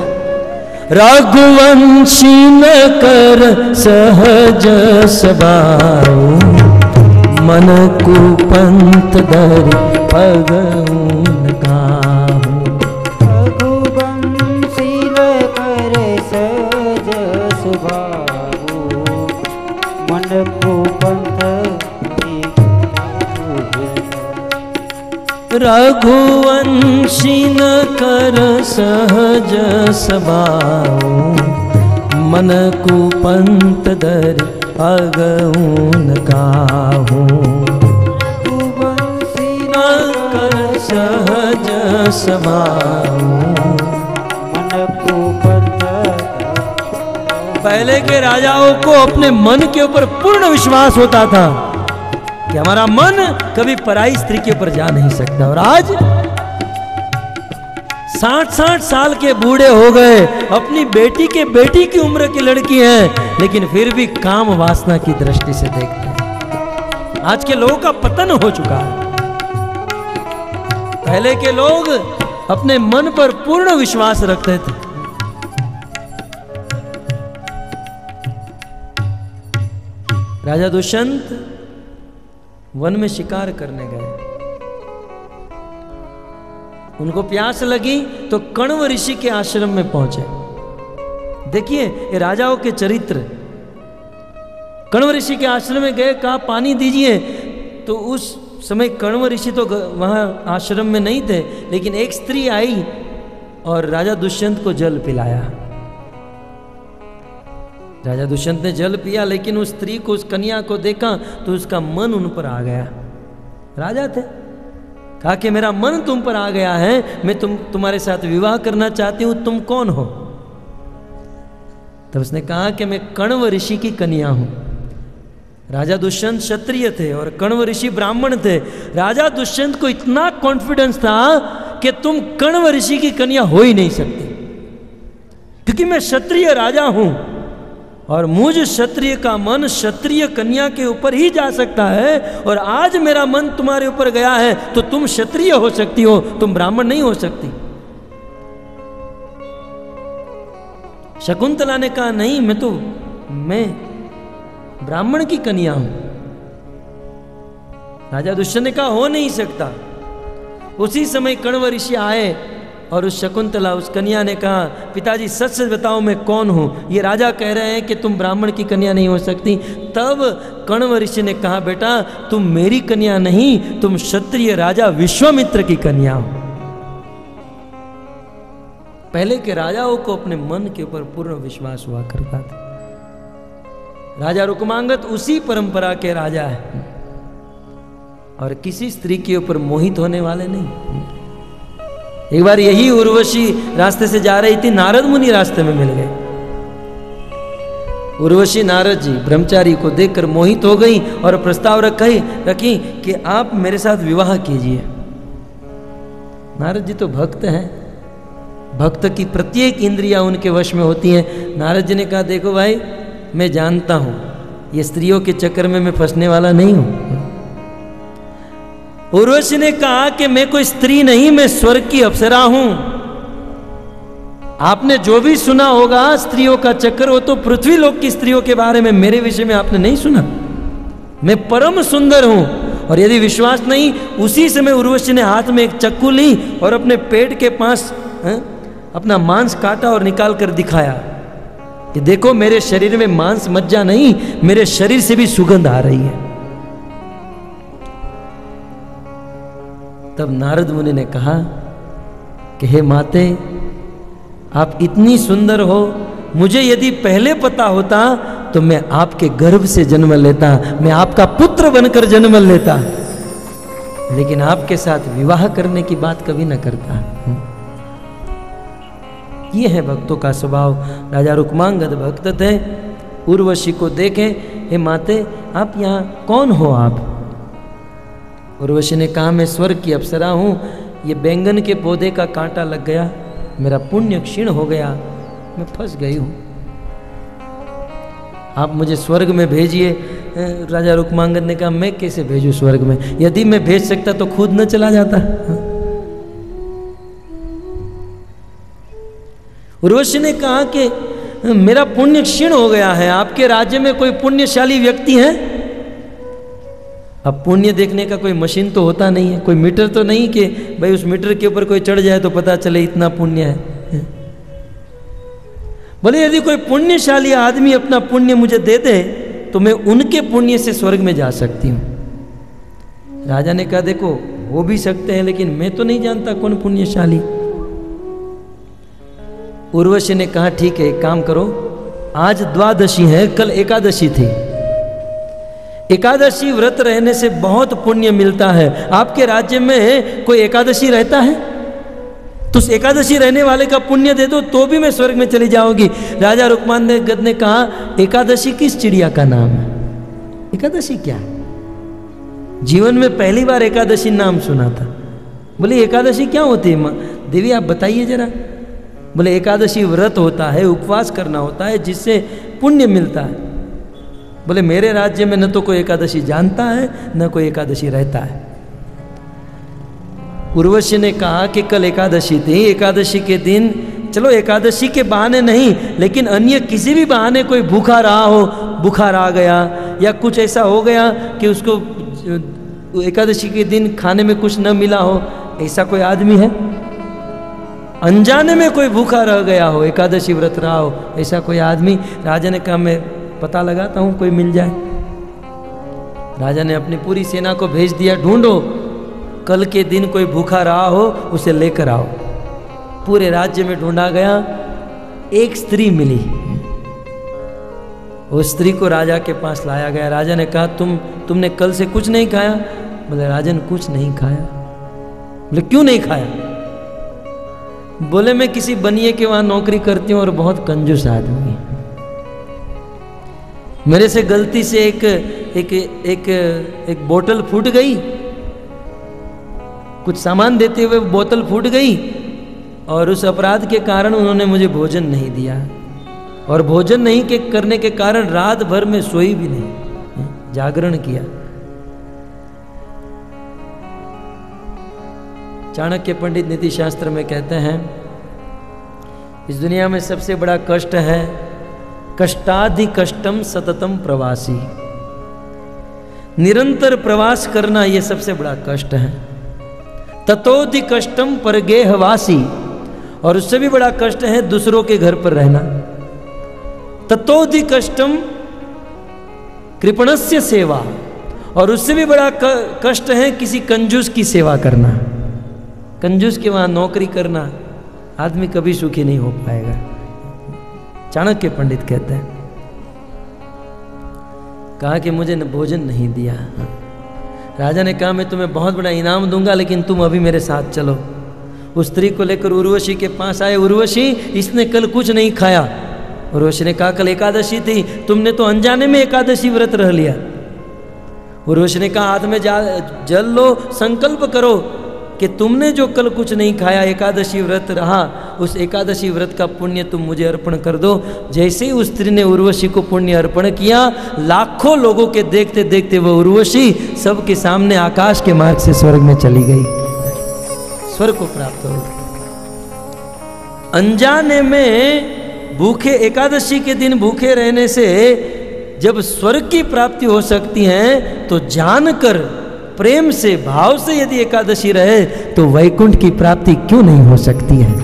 रघुवंशी न कर सहज स्वभाव, मन को पंथ धरि पगउन काहू। रघुवंशी न कर सहज स्वभाव, मन को पंथ रघुवंशी न कर सहज स्वभाव, मन को पंथ धरि अगउन काहू। रघुवंशी न कर सहज स्वभाव, मन को पंथ। पहले के राजाओं को अपने मन के ऊपर पूर्ण विश्वास होता था कि हमारा मन कभी पराई स्त्री के ऊपर जा नहीं सकता, और आज 60-60 साल के बूढ़े हो गए, अपनी बेटी की उम्र की लड़की है, लेकिन फिर भी काम वासना की दृष्टि से देखते हैं। आज के लोगों का पतन हो चुका है। पहले के लोग अपने मन पर पूर्ण विश्वास रखते थे। राजा दुष्यंत वन में शिकार करने गए, उनको प्यास लगी तो कण्व ऋषि के आश्रम में पहुंचे। देखिए ये राजाओं के चरित्र। कण्व ऋषि के आश्रम में गए, कहा पानी दीजिए, तो उस समय कण्व ऋषि तो वहां आश्रम में नहीं थे, लेकिन एक स्त्री आई और राजा दुष्यंत को जल पिलाया। राजा दुष्यंत ने जल पिया, लेकिन उस स्त्री को, उस कन्या को देखा तो उसका मन उन पर आ गया। राजा थे, कहा कि मेरा मन तुम पर आ गया है, मैं तुम्हारे साथ विवाह करना चाहती हूं, तुम कौन हो? तब उसने कहा कि मैं कण्व ऋषि की कन्या हूं। राजा दुष्यंत क्षत्रिय थे और कण्व ऋषि ब्राह्मण थे। राजा दुष्यंत को इतना कॉन्फिडेंस था कि तुम कण्व ऋषि की कन्या हो ही नहीं सकती, क्योंकि मैं क्षत्रिय राजा हूं और मुझ क्षत्रिय का मन क्षत्रिय कन्या के ऊपर ही जा सकता है, और आज मेरा मन तुम्हारे ऊपर गया है तो तुम क्षत्रिय हो सकती हो, तुम ब्राह्मण नहीं हो सकती। शकुंतला ने कहा नहीं, मैं ब्राह्मण की कन्या हूं। राजा दुष्यंत ने कहा हो नहीं सकता। उसी समय कण्व ऋषि आए और उस शकुंतला, उस कन्या ने कहा, पिताजी सच सच बताओ मैं कौन हूँ? ये राजा कह रहे हैं कि तुम ब्राह्मण की कन्या नहीं हो सकती। तब कण्व ऋषि ने कहा, बेटा तुम मेरी कन्या नहीं, तुम क्षत्रिय राजा विश्वामित्र की कन्या हो। पहले के राजाओं को अपने मन के ऊपर पूर्ण विश्वास हुआ करता था। राजा रुक्मांगद उसी परंपरा के राजा है और किसी स्त्री के ऊपर मोहित होने वाले नहीं। एक बार यही उर्वशी रास्ते से जा रही थी, नारद मुनि रास्ते में मिल गए। उर्वशी नारद जी ब्रह्मचारी को देखकर मोहित हो गई और प्रस्ताव रखी कि आप मेरे साथ विवाह कीजिए। नारद जी तो भक्त हैं, भक्त की प्रत्येक इंद्रियां उनके वश में होती हैं। नारद जी ने कहा, देखो भाई मैं जानता हूं ये स्त्रियों के चक्कर में मैं फंसने वाला नहीं हूं। उर्वशी ने कहा कि मैं कोई स्त्री नहीं, मैं स्वर्ग की अप्सरा हूं। आपने जो भी सुना होगा स्त्रियों का चक्कर, वो तो पृथ्वी लोक की स्त्रियों के बारे में, मेरे विषय में आपने नहीं सुना। मैं परम सुंदर हूं। और यदि विश्वास नहीं, उसी समय उर्वशी ने हाथ में एक चक्कू ली और अपने पेट के पास अपना मांस काटा और निकाल कर दिखाया कि देखो मेरे शरीर में मांस मज्जा नहीं, मेरे शरीर से भी सुगंध आ रही है। तब नारद मुनि ने कहा कि हे माते, आप इतनी सुंदर हो, मुझे यदि पहले पता होता तो मैं आपके गर्भ से जन्म लेता, मैं आपका पुत्र बनकर जन्म लेता, लेकिन आपके साथ विवाह करने की बात कभी न करता। ये है भक्तों का स्वभाव। राजा रुक्मांगद भक्त थे। उर्वशी को देखें, हे माते आप यहाँ कौन हो आप? उर्वशी ने कहा, मैं स्वर्ग की अप्सरा हूँ, ये बैंगन के पौधे का कांटा लग गया, मेरा पुण्य क्षीण हो गया, मैं फंस गई हूँ, आप मुझे स्वर्ग में भेजिए। राजा रुक्मांगद ने कहा, मैं कैसे भेजूं स्वर्ग में? यदि मैं भेज सकता तो खुद न चला जाता। उर्वशी ने कहा कि मेरा पुण्य क्षीण हो गया है, आपके राज्य में कोई पुण्यशाली व्यक्ति है? अब पुण्य देखने का कोई मशीन तो होता नहीं है, कोई मीटर तो नहीं कि भाई उस मीटर के ऊपर कोई चढ़ जाए तो पता चले इतना पुण्य है। बोले यदि कोई पुण्यशाली आदमी अपना पुण्य मुझे दे दे तो मैं उनके पुण्य से स्वर्ग में जा सकती हूं। राजा ने कहा, देखो हो भी सकते हैं, लेकिन मैं तो नहीं जानता कौन पुण्यशाली। उर्वशी ने कहा, ठीक है एक काम करो, आज द्वादशी है, कल एकादशी थी, एकादशी व्रत रहने से बहुत पुण्य मिलता है। आपके राज्य में कोई एकादशी रहता है तो उस एकादशी रहने वाले का पुण्य दे दो तो भी मैं स्वर्ग में चली जाऊंगी। राजा रुक्मांगद ने कहा, एकादशी किस चिड़िया का नाम है? एकादशी क्या है? जीवन में पहली बार एकादशी नाम सुना था। बोले एकादशी क्या होती है देवी, आप बताइए जरा। बोले एकादशी व्रत होता है, उपवास करना होता है, जिससे पुण्य मिलता है। बोले मेरे राज्य में न तो कोई एकादशी जानता है न कोई एकादशी रहता है। उर्वशी ने कहा कि कल एकादशी थी, एकादशी के दिन चलो एकादशी के बहाने नहीं, लेकिन अन्य किसी भी बहाने कोई भूखा रहा हो, बुखार आ गया या कुछ ऐसा हो गया कि उसको एकादशी के दिन खाने में कुछ न मिला हो, ऐसा कोई आदमी है? अनजाने में कोई भूखा रह गया हो, एकादशी व्रत रहा हो, ऐसा कोई आदमी? राजा ने कहा, मैं पता लगाता हूं कोई मिल जाए। राजा ने अपनी पूरी सेना को भेज दिया, ढूंढो कल के दिन कोई भूखा रहा हो उसे लेकर आओ। पूरे राज्य में ढूंढा गया, एक स्त्री मिली, उस स्त्री को राजा के पास लाया गया। राजा ने कहा, तुमने कल से कुछ नहीं खाया? बोले राजन कुछ नहीं खाया। बोले क्यों नहीं खाया? बोले मैं किसी बनिए के वहां नौकरी करती हूँ और बहुत कंजूस आदमी है, मेरे से गलती से एक बोतल फूट गई, कुछ सामान देते हुए बोतल फूट गई और उस अपराध के कारण उन्होंने मुझे भोजन नहीं दिया, और भोजन नहीं करने के कारण रात भर में सोई भी नहीं, जागरण किया। चाणक्य पंडित नीति शास्त्र में कहते हैं, इस दुनिया में सबसे बड़ा कष्ट है कष्टाधि कष्टम सततम प्रवासी। निरंतर प्रवास करना यह सबसे बड़ा कष्ट है। ततोधि कष्टम परगेहवासी, और उससे भी बड़ा कष्ट है दूसरों के घर पर रहना। ततोधि कष्टम कृपणस्य सेवा, और उससे भी बड़ा कष्ट है किसी कंजूस की सेवा करना। कंजूस के वहां नौकरी करना, आदमी कभी सुखी नहीं हो पाएगा। चाणक्य पंडित कहते हैं, कहा कि मुझे भोजन नहीं दिया। राजा ने कहा मैं तुम्हें बहुत बड़ा इनाम दूंगा, लेकिन तुम अभी मेरे साथ चलो। उस स्त्री को लेकर उर्वशी के पास आए। उर्वशी, इसने कल कुछ नहीं खाया। उर्वशी ने कहा कल एकादशी थी, तुमने तो अनजाने में एकादशी व्रत रह लिया। उर्वशी ने कहा हाथ में जल लो, संकल्प करो कि तुमने जो कल कुछ नहीं खाया, एकादशी व्रत रहा, उस एकादशी व्रत का पुण्य तुम मुझे अर्पण कर दो। जैसे ही उस स्त्री ने उर्वशी को पुण्य अर्पण किया, लाखों लोगों के देखते देखते वह उर्वशी सबके सामने आकाश के मार्ग से स्वर्ग में चली गई, स्वर्ग को प्राप्त हो। अनजाने में भूखे, एकादशी के दिन भूखे रहने से जब स्वर्ग की प्राप्ति हो सकती है, तो जानकर प्रेम से, भाव से यदि एकादशी रहे तो वैकुंठ की प्राप्ति क्यों नहीं हो सकती है?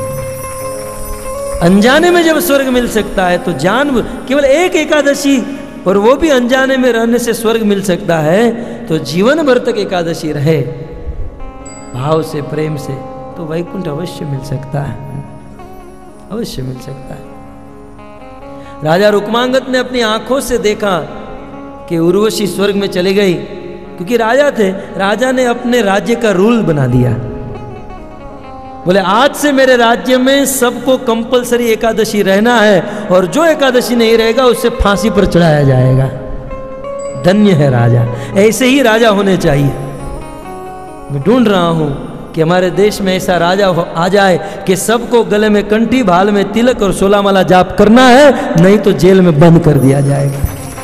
अनजाने में जब स्वर्ग मिल सकता है तो केवल एक एकादशी, और वो भी अनजाने में रहने से स्वर्ग मिल सकता है, तो जीवन भर तक एकादशी रहे भाव से, प्रेम से, तो वैकुंठ अवश्य मिल सकता है, अवश्य मिल सकता है। राजा रुक्मांगद ने अपनी आंखों से देखा कि उर्वशी स्वर्ग में चली गई, क्योंकि राजा थे। राजा ने अपने राज्य का रूल बना दिया, बोले आज से मेरे राज्य में सबको कंपलसरी एकादशी रहना है, और जो एकादशी नहीं रहेगा उससे फांसी पर चढ़ाया जाएगा। धन्य है राजा, ऐसे ही राजा होने चाहिए। मैं ढूंढ रहा हूं कि हमारे देश में ऐसा राजा आ जाए कि सबको गले में कंठी, भाल में तिलक और 16 माला जाप करना है, नहीं तो जेल में बंद कर दिया जाएगा।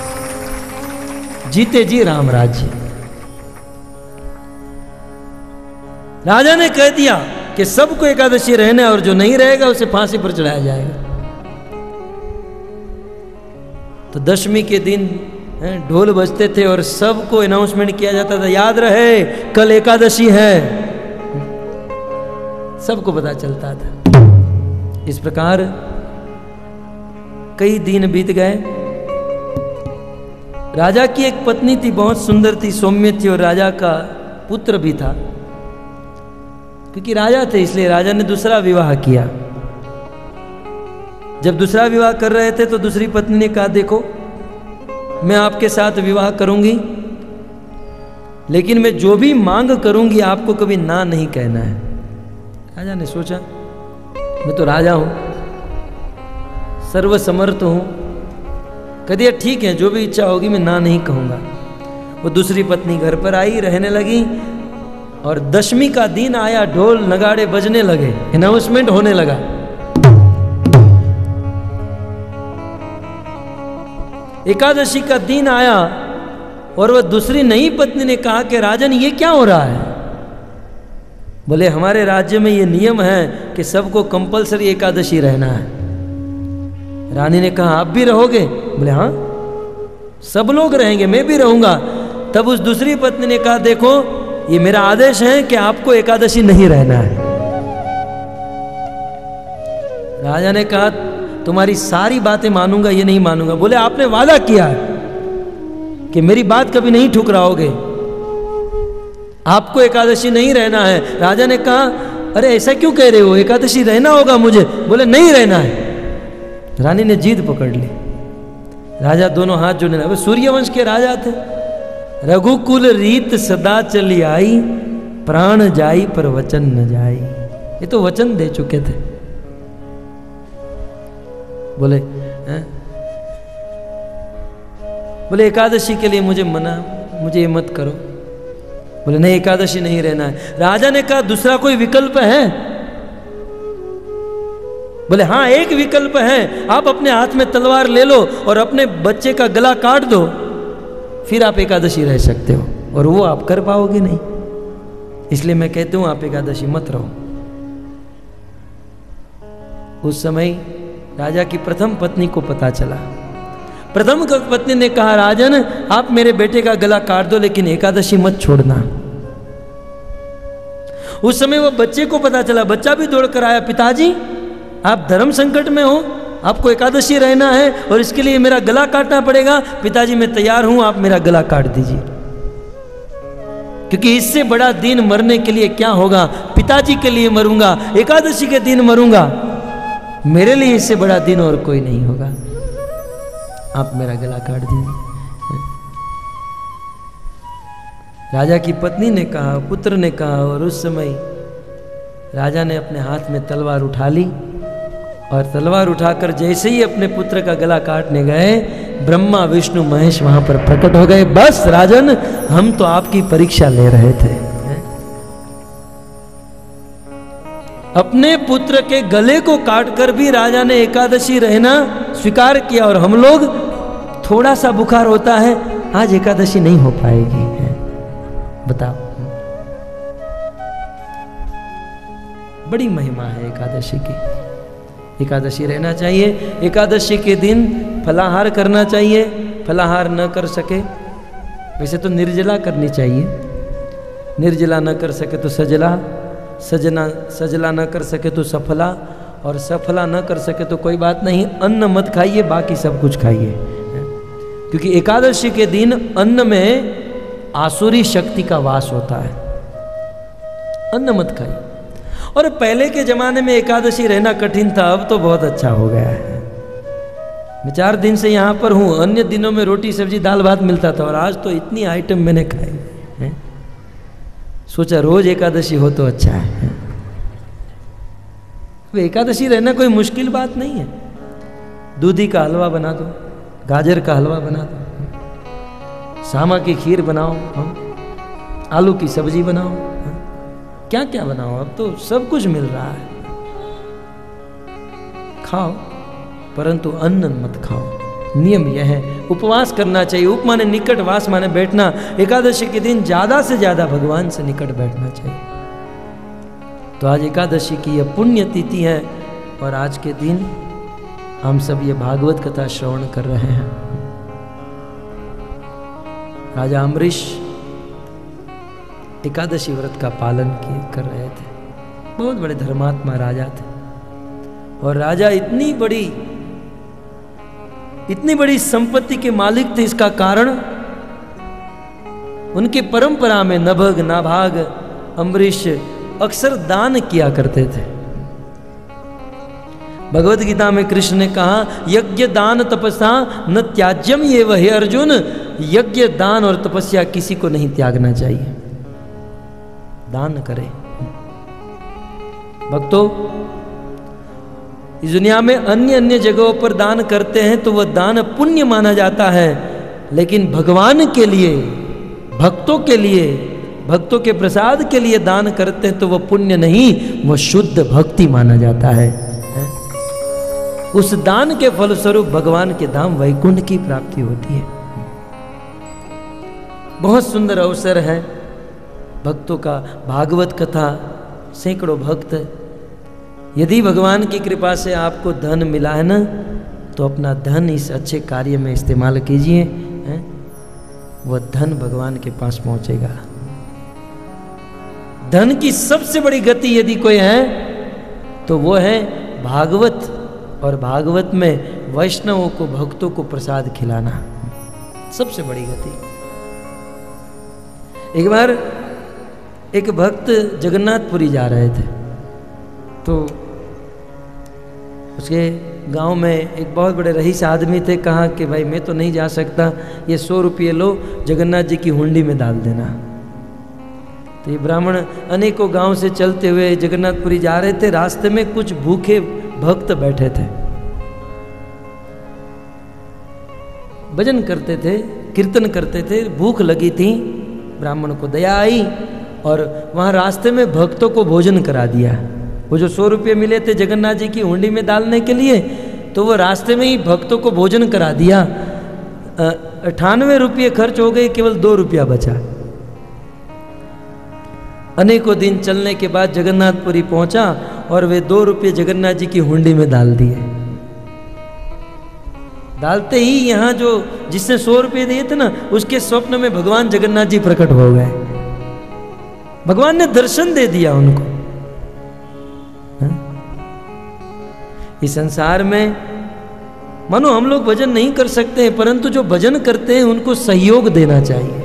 जीते जी राम राज्य। राजा ने कह दिया कि सबको एकादशी रहना, और जो नहीं रहेगा उसे फांसी पर चढ़ाया जाएगा। तो दशमी के दिन ढोल बजते थे और सबको अनाउंसमेंट किया जाता था, याद रहे कल एकादशी है, सबको पता चलता था। इस प्रकार कई दिन बीत गए। राजा की एक पत्नी थी, बहुत सुंदर थी, सौम्य थी, और राजा का पुत्र भी था। क्योंकि राजा थे इसलिए राजा ने दूसरा विवाह किया। जब दूसरा विवाह कर रहे थे तो दूसरी पत्नी ने कहा देखो मैं आपके साथ विवाह करूंगी, लेकिन मैं जो भी मांग करूंगी आपको कभी ना नहीं कहना है। राजा ने सोचा मैं तो राजा हूं, सर्वसमर्थ हूं, कह दिया ठीक है जो भी इच्छा होगी मैं ना नहीं कहूंगा। वो दूसरी पत्नी घर पर आई, रहने लगी, और दशमी का दिन आया, ढोल नगाड़े बजने लगे, अनाउंसमेंट होने लगा। एकादशी का दिन आया और वह दूसरी नई पत्नी ने कहा कि राजन ये क्या हो रहा है? बोले हमारे राज्य में ये नियम है कि सबको कंपलसरी एकादशी रहना है। रानी ने कहा आप भी रहोगे? बोले हाँ सब लोग रहेंगे, मैं भी रहूंगा। तब उस दूसरी पत्नी ने कहा देखो ये मेरा आदेश है कि आपको एकादशी नहीं रहना है। राजा ने कहा तुम्हारी सारी बातें मानूंगा, ये नहीं मानूंगा। बोले आपने वादा किया कि मेरी बात कभी नहीं ठुकराओगे, आपको एकादशी नहीं रहना है। राजा ने कहा अरे ऐसा क्यों कह रहे हो, एकादशी रहना होगा मुझे। बोले नहीं रहना है। रानी ने जीद पकड़ ली। राजा दोनों हाथ जोड़ने लगे। सूर्यवंश के राजा थे। रघुकुल रीत सदा चली आई, प्राण जाई पर वचन न जाई। ये तो वचन दे चुके थे। बोले बोले एकादशी के लिए मुझे मना, मुझे ये मत करो। बोले नहीं एकादशी नहीं रहना है। राजा ने कहा दूसरा कोई विकल्प है? बोले हाँ एक विकल्प है, आप अपने हाथ में तलवार ले लो और अपने बच्चे का गला काट दो, फिर आप एकादशी रह सकते हो, और वो आप कर पाओगे नहीं। इसलिए मैं कहता हूं आप एकादशी मत रहो। उस समय राजा की प्रथम पत्नी को पता चला। प्रथम पत्नी ने कहा राजन आप मेरे बेटे का गला काट दो, लेकिन एकादशी मत छोड़ना। उस समय वो बच्चे को पता चला, बच्चा भी दौड़ कर आया, पिताजी आप धर्म संकट में हो, आपको एकादशी रहना है और इसके लिए मेरा गला काटना पड़ेगा। पिताजी मैं तैयार हूं, आप मेरा गला काट दीजिए, क्योंकि इससे बड़ा दिन मरने के लिए क्या होगा। पिताजी के लिए मरूंगा, एकादशी के दिन मरूंगा, मेरे लिए इससे बड़ा दिन और कोई नहीं होगा, आप मेरा गला काट दीजिए। राजा की पत्नी ने कहा, पुत्र ने कहा, और उस समय राजा ने अपने हाथ में तलवार उठा ली और तलवार उठाकर जैसे ही अपने पुत्र का गला काटने गए, ब्रह्मा विष्णु महेश वहां पर प्रकट हो गए। बस राजन, हम तो आपकी परीक्षा ले रहे थे। अपने पुत्र के गले को काटकर भी राजा ने एकादशी रहना स्वीकार किया, और हम लोग थोड़ा सा बुखार होता है, आज एकादशी नहीं हो पाएगी। बताओ, बड़ी महिमा है एकादशी की। एकादशी रहना चाहिए। एकादशी के दिन फलाहार करना चाहिए, फलाहार न कर सके वैसे तो निर्जला करनी चाहिए, निर्जला न कर सके तो सजला, सजला न कर सके तो सफला, और सफला न कर सके तो कोई बात नहीं, अन्न मत खाइए, बाकी सब कुछ खाइए, क्योंकि एकादशी के दिन अन्न में आसुरी शक्ति का वास होता है। अन्न मत खाइए। और पहले के जमाने में एकादशी रहना कठिन था, अब तो बहुत अच्छा हो गया है। मैं 4 दिन से यहाँ पर हूँ, अन्य दिनों में रोटी सब्जी दाल भात मिलता था, और आज तो इतनी आइटम मैंने खाई है। सोचा रोज एकादशी हो तो अच्छा है। एकादशी रहना कोई मुश्किल बात नहीं है। दूधी का हलवा बना दो, गाजर का हलवा बना दो, सामा की खीर बनाओ, आलू की सब्जी बनाओ, क्या क्या बनाओ, अब तो सब कुछ मिल रहा है। खाओ, परंतु अन्न मत खाओ। नियम यह है, उपवास करना चाहिए। उप माने निकट, वास माने बैठना। एकादशी के दिन ज्यादा से ज्यादा भगवान से निकट बैठना चाहिए। तो आज एकादशी की यह पुण्य तिथि है, और आज के दिन हम सब ये भागवत कथा श्रवण कर रहे हैं। राजा अम्बरीश एकादशी व्रत का पालन कर रहे थे। बहुत बड़े धर्मात्मा राजा थे, और राजा इतनी बड़ी संपत्ति के मालिक थे। इसका कारण उनके परंपरा में नभग नाभाग अम्बरीश अक्सर दान किया करते थे। भगवत गीता में कृष्ण ने कहा, यज्ञ दान तपस्या न त्याज्यम ये वह अर्जुन। यज्ञ दान और तपस्या किसी को नहीं त्यागना चाहिए, दान करें। भक्तों, इस दुनिया में अन्य अन्य जगहों पर दान करते हैं तो वह दान पुण्य माना जाता है, लेकिन भगवान के लिए, भक्तों के लिए, भक्तों के प्रसाद के लिए दान करते हैं तो वह पुण्य नहीं, वह शुद्ध भक्ति माना जाता है। उस दान के फलस्वरूप भगवान के धाम वैकुंठ की प्राप्ति होती है। बहुत सुंदर अवसर है भक्तों का। भागवत कथा, सैकड़ों भक्त, यदि भगवान की कृपा से आपको धन मिला है ना, तो अपना धन इस अच्छे कार्य में इस्तेमाल कीजिए, वह धन भगवान के पास पहुंचेगा। धन की सबसे बड़ी गति यदि कोई है तो वो है भागवत, और भागवत में वैष्णवों को, भक्तों को प्रसाद खिलाना, सबसे बड़ी गति। एक बार एक भक्त जगन्नाथपुरी जा रहे थे, तो उसके गांव में एक बहुत बड़े रईस आदमी थे। कहा कि भाई मैं तो नहीं जा सकता, ये 100 रुपये लो, जगन्नाथ जी की हुंडी में डाल देना। तो ये ब्राह्मण अनेकों गांव से चलते हुए जगन्नाथपुरी जा रहे थे। रास्ते में कुछ भूखे भक्त बैठे थे, भजन करते थे, कीर्तन करते थे, भूख लगी थी। ब्राह्मण को दया आई और वहां रास्ते में भक्तों को भोजन करा दिया। वो जो 100 रुपये मिले थे जगन्नाथ जी की हुंडी में डालने के लिए, तो वो रास्ते में ही भक्तों को भोजन करा दिया। 98 रुपये खर्च हो गए, केवल 2 रुपया बचा। अनेकों दिन चलने के बाद जगन्नाथपुरी पहुंचा और वे 2 रुपये जगन्नाथ जी की हुंडी में डाल दिए। डालते ही यहाँ जो जिसने 100 रुपये दिए थे ना, उसके स्वप्न में भगवान जगन्नाथ जी प्रकट हो गए। भगवान ने दर्शन दे दिया उनको। इस संसार में मानो हम लोग भजन नहीं कर सकते, परंतु जो भजन करते हैं उनको सहयोग देना चाहिए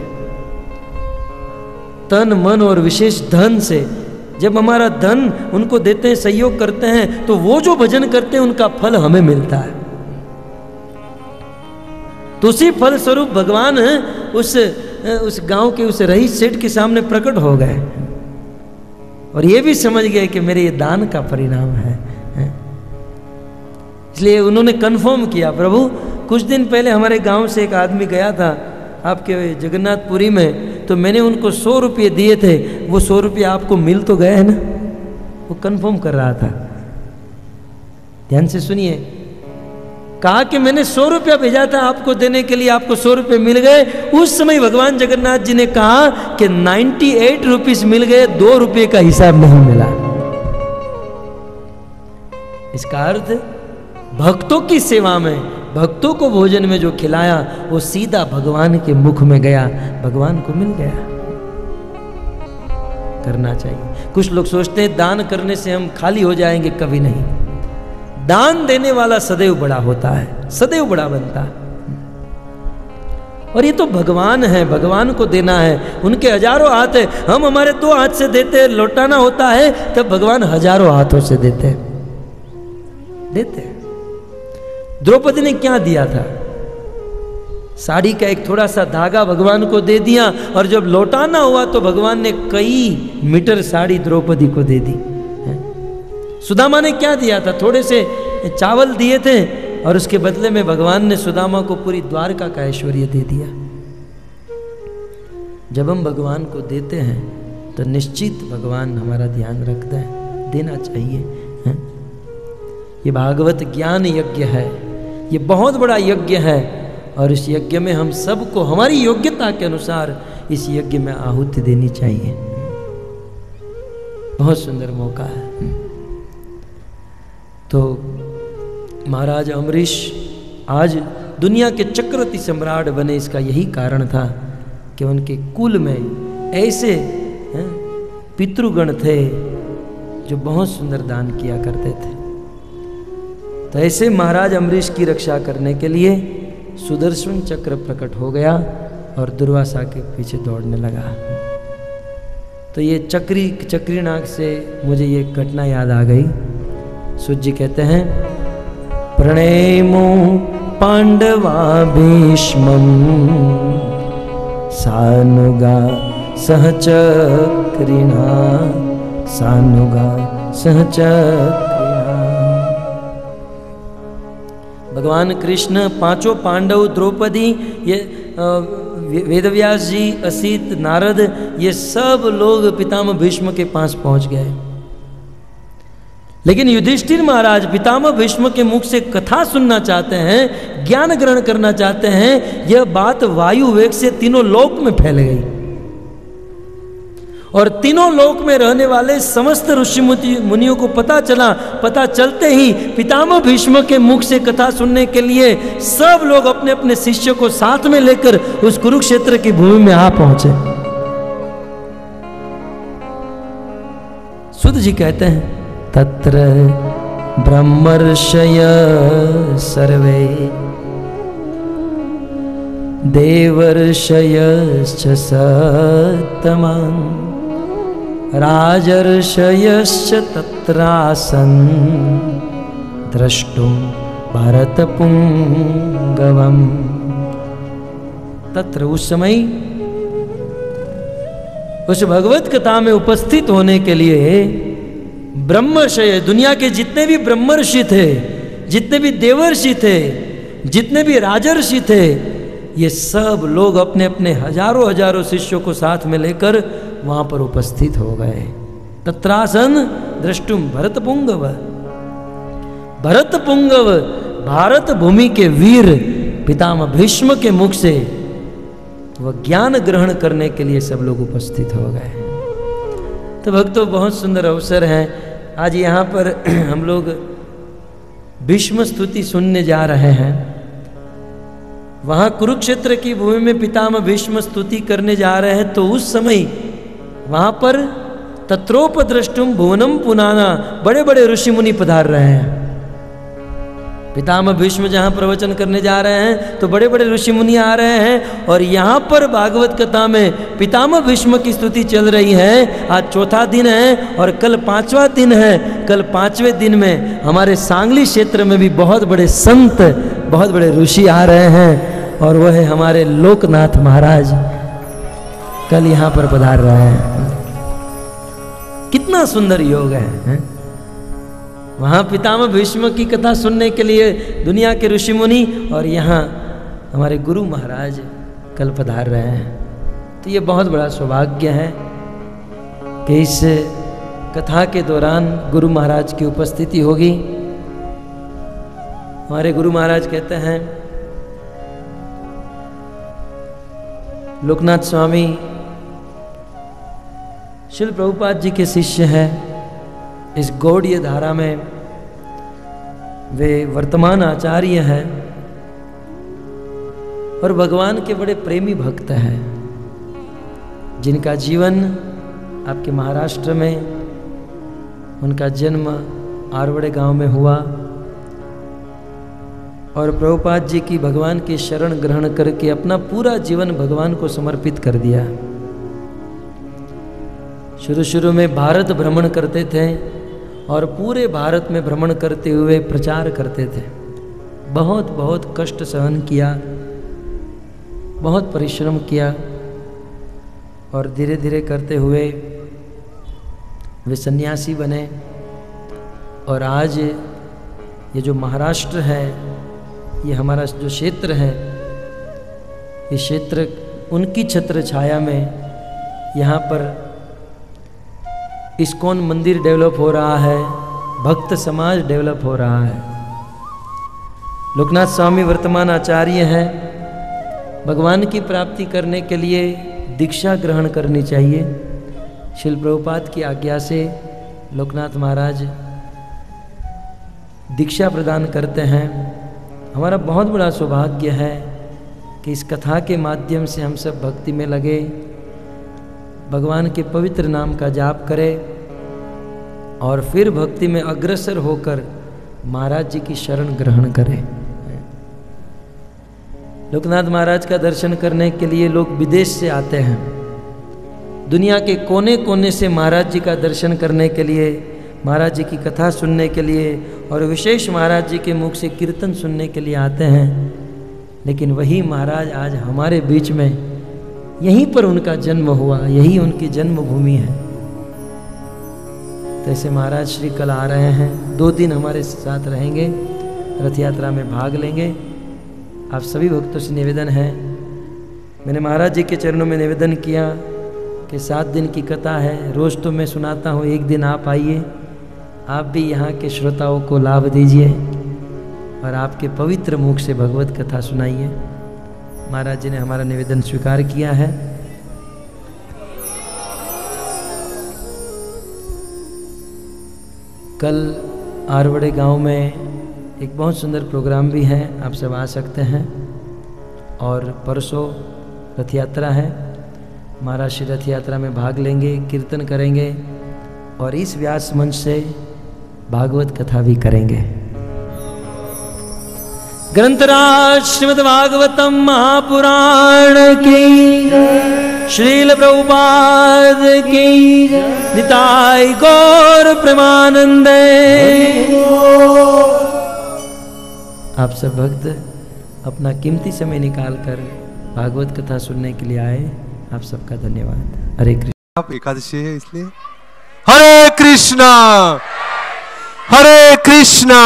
तन मन और विशेष धन से। जब हमारा धन उनको देते हैं, सहयोग करते हैं, तो वो जो भजन करते हैं उनका फल हमें मिलता है। तो उसी फल स्वरूप भगवान उस गांव के उस रईस सेठ के सामने प्रकट हो गए और ये भी समझ गए कि मेरे ये दान का परिणाम है। इसलिए उन्होंने कन्फर्म किया, प्रभु कुछ दिन पहले हमारे गांव से एक आदमी गया था आपके जगन्नाथपुरी में, तो मैंने उनको 100 रुपये दिए थे, वो 100 रुपये आपको मिल तो गए हैं ना। वो कन्फर्म कर रहा था। ध्यान से सुनिए, कहा कि मैंने 100 रुपया भेजा था आपको देने के लिए, आपको 100 रुपये मिल गए। उस समय भगवान जगन्नाथ जी ने कहा कि 98 रुपीस मिल गए, 2 रुपये का हिसाब नहीं मिला। इसका अर्थ भक्तों की सेवा में, भक्तों को भोजन में जो खिलाया वो सीधा भगवान के मुख में गया, भगवान को मिल गया। करना चाहिए। कुछ लोग सोचते हैं दान करने से हम खाली हो जाएंगे, कभी नहीं। दान देने वाला सदैव बड़ा होता है, सदैव बड़ा बनता है। और ये तो भगवान है, भगवान को देना है। उनके हजारों हाथ है, हम हमारे 2 हाथ से देते हैं, लौटाना होता है तब भगवान हजारों हाथों से देते हैं। द्रौपदी ने क्या दिया था? साड़ी का एक थोड़ा सा धागा भगवान को दे दिया, और जब लौटाना हुआ तो भगवान ने कई मीटर साड़ी द्रौपदी को दे दी। सुदामा ने क्या दिया था? थोड़े से चावल दिए थे, और उसके बदले में भगवान ने सुदामा को पूरी द्वारका का ऐश्वर्य दे दिया। जब हम भगवान को देते हैं तो निश्चित भगवान हमारा ध्यान रखते हैं, देना चाहिए। ये भागवत ज्ञान यज्ञ है, ये बहुत बड़ा यज्ञ है, और इस यज्ञ में हम सबको हमारी योग्यता के अनुसार इस यज्ञ में आहुति देनी चाहिए। बहुत सुंदर मौका है। तो महाराज अम्बरीश आज दुनिया के चक्रवर्ती सम्राट बने, इसका यही कारण था कि उनके कुल में ऐसे पितृगण थे जो बहुत सुंदर दान किया करते थे। तो ऐसे महाराज अम्बरीश की रक्षा करने के लिए सुदर्शन चक्र प्रकट हो गया और दुर्वासा के पीछे दौड़ने लगा। तो ये चक्री नाग से मुझे ये घटना याद आ गई। सूत जी कहते हैं, प्रणेमो पांडवा भीष्मं सानुगा सहचक्रिणा सानुगा सहचक्रिणा। भगवान कृष्ण, 5 पांडव, द्रौपदी, ये वेदव्यास जी, असित, नारद, ये सब लोग पितामह भीष्म के पास पहुंच गए। लेकिन युधिष्ठिर महाराज पितामह भीष्म के मुख से कथा सुनना चाहते हैं, ज्ञान ग्रहण करना चाहते हैं। यह बात वायु वेग से तीनों लोक में फैल गई, और तीनों लोक में रहने वाले समस्त ऋषि मुनियों को पता चला। पता चलते ही पितामह भीष्म के मुख से कथा सुनने के लिए सब लोग अपने अपने शिष्य को साथ में लेकर उस कुरुक्षेत्र की भूमि में आ पहुंचे। सुत जी कहते हैं, तत्र ब्रह्मर्षय सर्वे देवर्षयश्च सत्तमं राजर्षयश्च तत्रासन् द्रष्टुं भरतपुंगवम्। तत्र उस समय उस भगवत कथा में उपस्थित होने के लिए ब्रह्मर्षय, दुनिया के जितने भी ब्रह्मर्षि थे, जितने भी देवर्षि थे, जितने भी राजर्षि थे, ये सब लोग अपने अपने हजारों शिष्यों को साथ में लेकर वहां पर उपस्थित हो गए। तत्रासन द्रष्टुम भरतपुंगव। भरतपुंगव, भारत भूमि के वीर पितामह भीष्म के मुख से वह ज्ञान ग्रहण करने के लिए सब लोग उपस्थित हो गए। तो भक्तों, बहुत सुंदर अवसर है। आज यहाँ पर हम लोग भीष्म स्तुति सुनने जा रहे हैं। वहाँ कुरुक्षेत्र की भूमि में पितामह भीष्म स्तुति करने जा रहे हैं। तो उस समय वहां पर तत्रोपद्रष्टुम भुवनम पुनाना, बड़े बड़े ऋषि मुनि पधार रहे हैं। पितामह भीष्म जहां प्रवचन करने जा रहे हैं तो बड़े बड़े ऋषि मुनि आ रहे हैं, और यहाँ पर भागवत कथा में पितामह भीष्म की स्तुति चल रही है। आज चौथा दिन है और कल 5वां दिन है। कल 5वें दिन में हमारे सांगली क्षेत्र में भी बहुत बड़े संत, बहुत बड़े ऋषि आ रहे हैं, और वह है हमारे लोकनाथ महाराज, कल यहाँ पर पधार रहे हैं। कितना सुंदर योग है। वहां पितामह भीष्म की कथा सुनने के लिए दुनिया के ऋषि मुनि, और यहाँ हमारे गुरु महाराज कल पधार रहे हैं। तो ये बहुत बड़ा सौभाग्य है कि इस कथा के दौरान गुरु महाराज की उपस्थिति होगी। हमारे गुरु महाराज कहते हैं, लोकनाथ स्वामी श्रील प्रभुपाद जी के शिष्य हैं। इस गौड़ीय धारा में वे वर्तमान आचार्य हैं और भगवान के बड़े प्रेमी भक्त हैं, जिनका जीवन आपके महाराष्ट्र में, उनका जन्म आरवड़े गांव में हुआ, और प्रभुपाद जी की भगवान की शरण ग्रहण करके अपना पूरा जीवन भगवान को समर्पित कर दिया। शुरू शुरू में भारत भ्रमण करते थे और पूरे भारत में भ्रमण करते हुए प्रचार करते थे। बहुत बहुत कष्ट सहन किया, बहुत परिश्रम किया, और धीरे धीरे करते हुए वे सन्यासी बने। और आज ये जो महाराष्ट्र है, ये हमारा जो क्षेत्र है, ये क्षेत्र उनकी छत्र छाया में यहाँ पर इस्कॉन मंदिर डेवलप हो रहा है, भक्त समाज डेवलप हो रहा है। लोकनाथ स्वामी वर्तमान आचार्य हैं। भगवान की प्राप्ति करने के लिए दीक्षा ग्रहण करनी चाहिए। श्रील प्रभुपाद की आज्ञा से लोकनाथ महाराज दीक्षा प्रदान करते हैं। हमारा बहुत बड़ा सौभाग्य है कि इस कथा के माध्यम से हम सब भक्ति में लगे, भगवान के पवित्र नाम का जाप करें, और फिर भक्ति में अग्रसर होकर महाराज जी की शरण ग्रहण करें। लोकनाथ महाराज का दर्शन करने के लिए लोग विदेश से आते हैं। दुनिया के कोने कोने से महाराज जी का दर्शन करने के लिए, महाराज जी की कथा सुनने के लिए, और विशेष महाराज जी के मुख से कीर्तन सुनने के लिए आते हैं। लेकिन वही महाराज आज हमारे बीच में, यहीं पर उनका जन्म हुआ, यही उनकी जन्मभूमि है। तो ऐसे महाराज श्री कल आ रहे हैं, 2 दिन हमारे साथ रहेंगे, रथ यात्रा में भाग लेंगे। आप सभी भक्तों से निवेदन है, मैंने महाराज जी के चरणों में निवेदन किया कि 7 दिन की कथा है, रोज़ तो मैं सुनाता हूँ, एक दिन आप आइए, आप भी यहाँ के श्रोताओं को लाभ दीजिए और आपके पवित्र मुख से भगवत कथा सुनाइए। महाराज जी ने हमारा निवेदन स्वीकार किया है। कल आरवड़े गांव में एक बहुत सुंदर प्रोग्राम भी है, आप सब आ सकते हैं। और परसों रथ यात्रा है, महाराज श्री रथ यात्रा में भाग लेंगे, कीर्तन करेंगे, और इस व्यास मंच से भागवत कथा भी करेंगे। ग्रंथराज श्रीमद् भागवतम महापुराण की, श्रील प्रभुपाद की, निताय गौर प्रेमानंदे। आप सब भक्त अपना कीमती समय निकालकर भागवत कथा सुनने के लिए आए, आप सबका धन्यवाद। हरे कृष्ण। आप एकादशी है इसलिए हरे कृष्णा हरे कृष्णा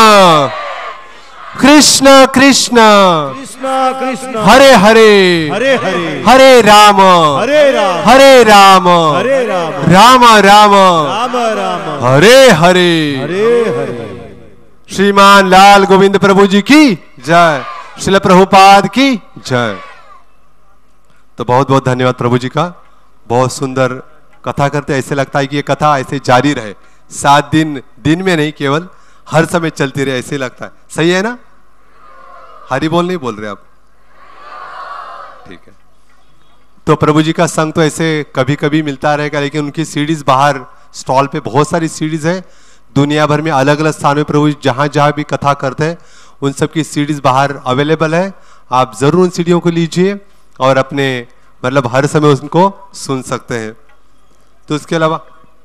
कृष्ण कृष्ण कृष्णा कृष्ण हरे हरे हरे हरे हरे राम हरे राम हरे राम हरे राम राम राम राम राम हरे हरे हरे हरे। श्रीमान लाल गोविंद प्रभु जी की जय, श्रील प्रभुपाद की जय। तो बहुत बहुत धन्यवाद प्रभु जी का, बहुत सुंदर कथा करते, ऐसे लगता है कि ये कथा ऐसे जारी रहे 7 दिन, दिन में नहीं केवल हर समय चलती रहे, ऐसे लगता है। सही है ना? हरि बोल नहीं बोल रहे आप? ठीक है। तो प्रभु जी का संग तो ऐसे कभी कभी मिलता रहेगा, लेकिन उनकी सीडीज बाहर स्टॉल पे बहुत सारी सीडीज है दुनिया भर में, अलग अलग स्थानों में प्रभु जी जहाँ जहाँ भी कथा करते हैं उन सब की सीडीज बाहर अवेलेबल है। आप जरूर उन सीडियों को लीजिए और अपने मतलब हर समय उनको सुन सकते हैं। तो इसके अलावा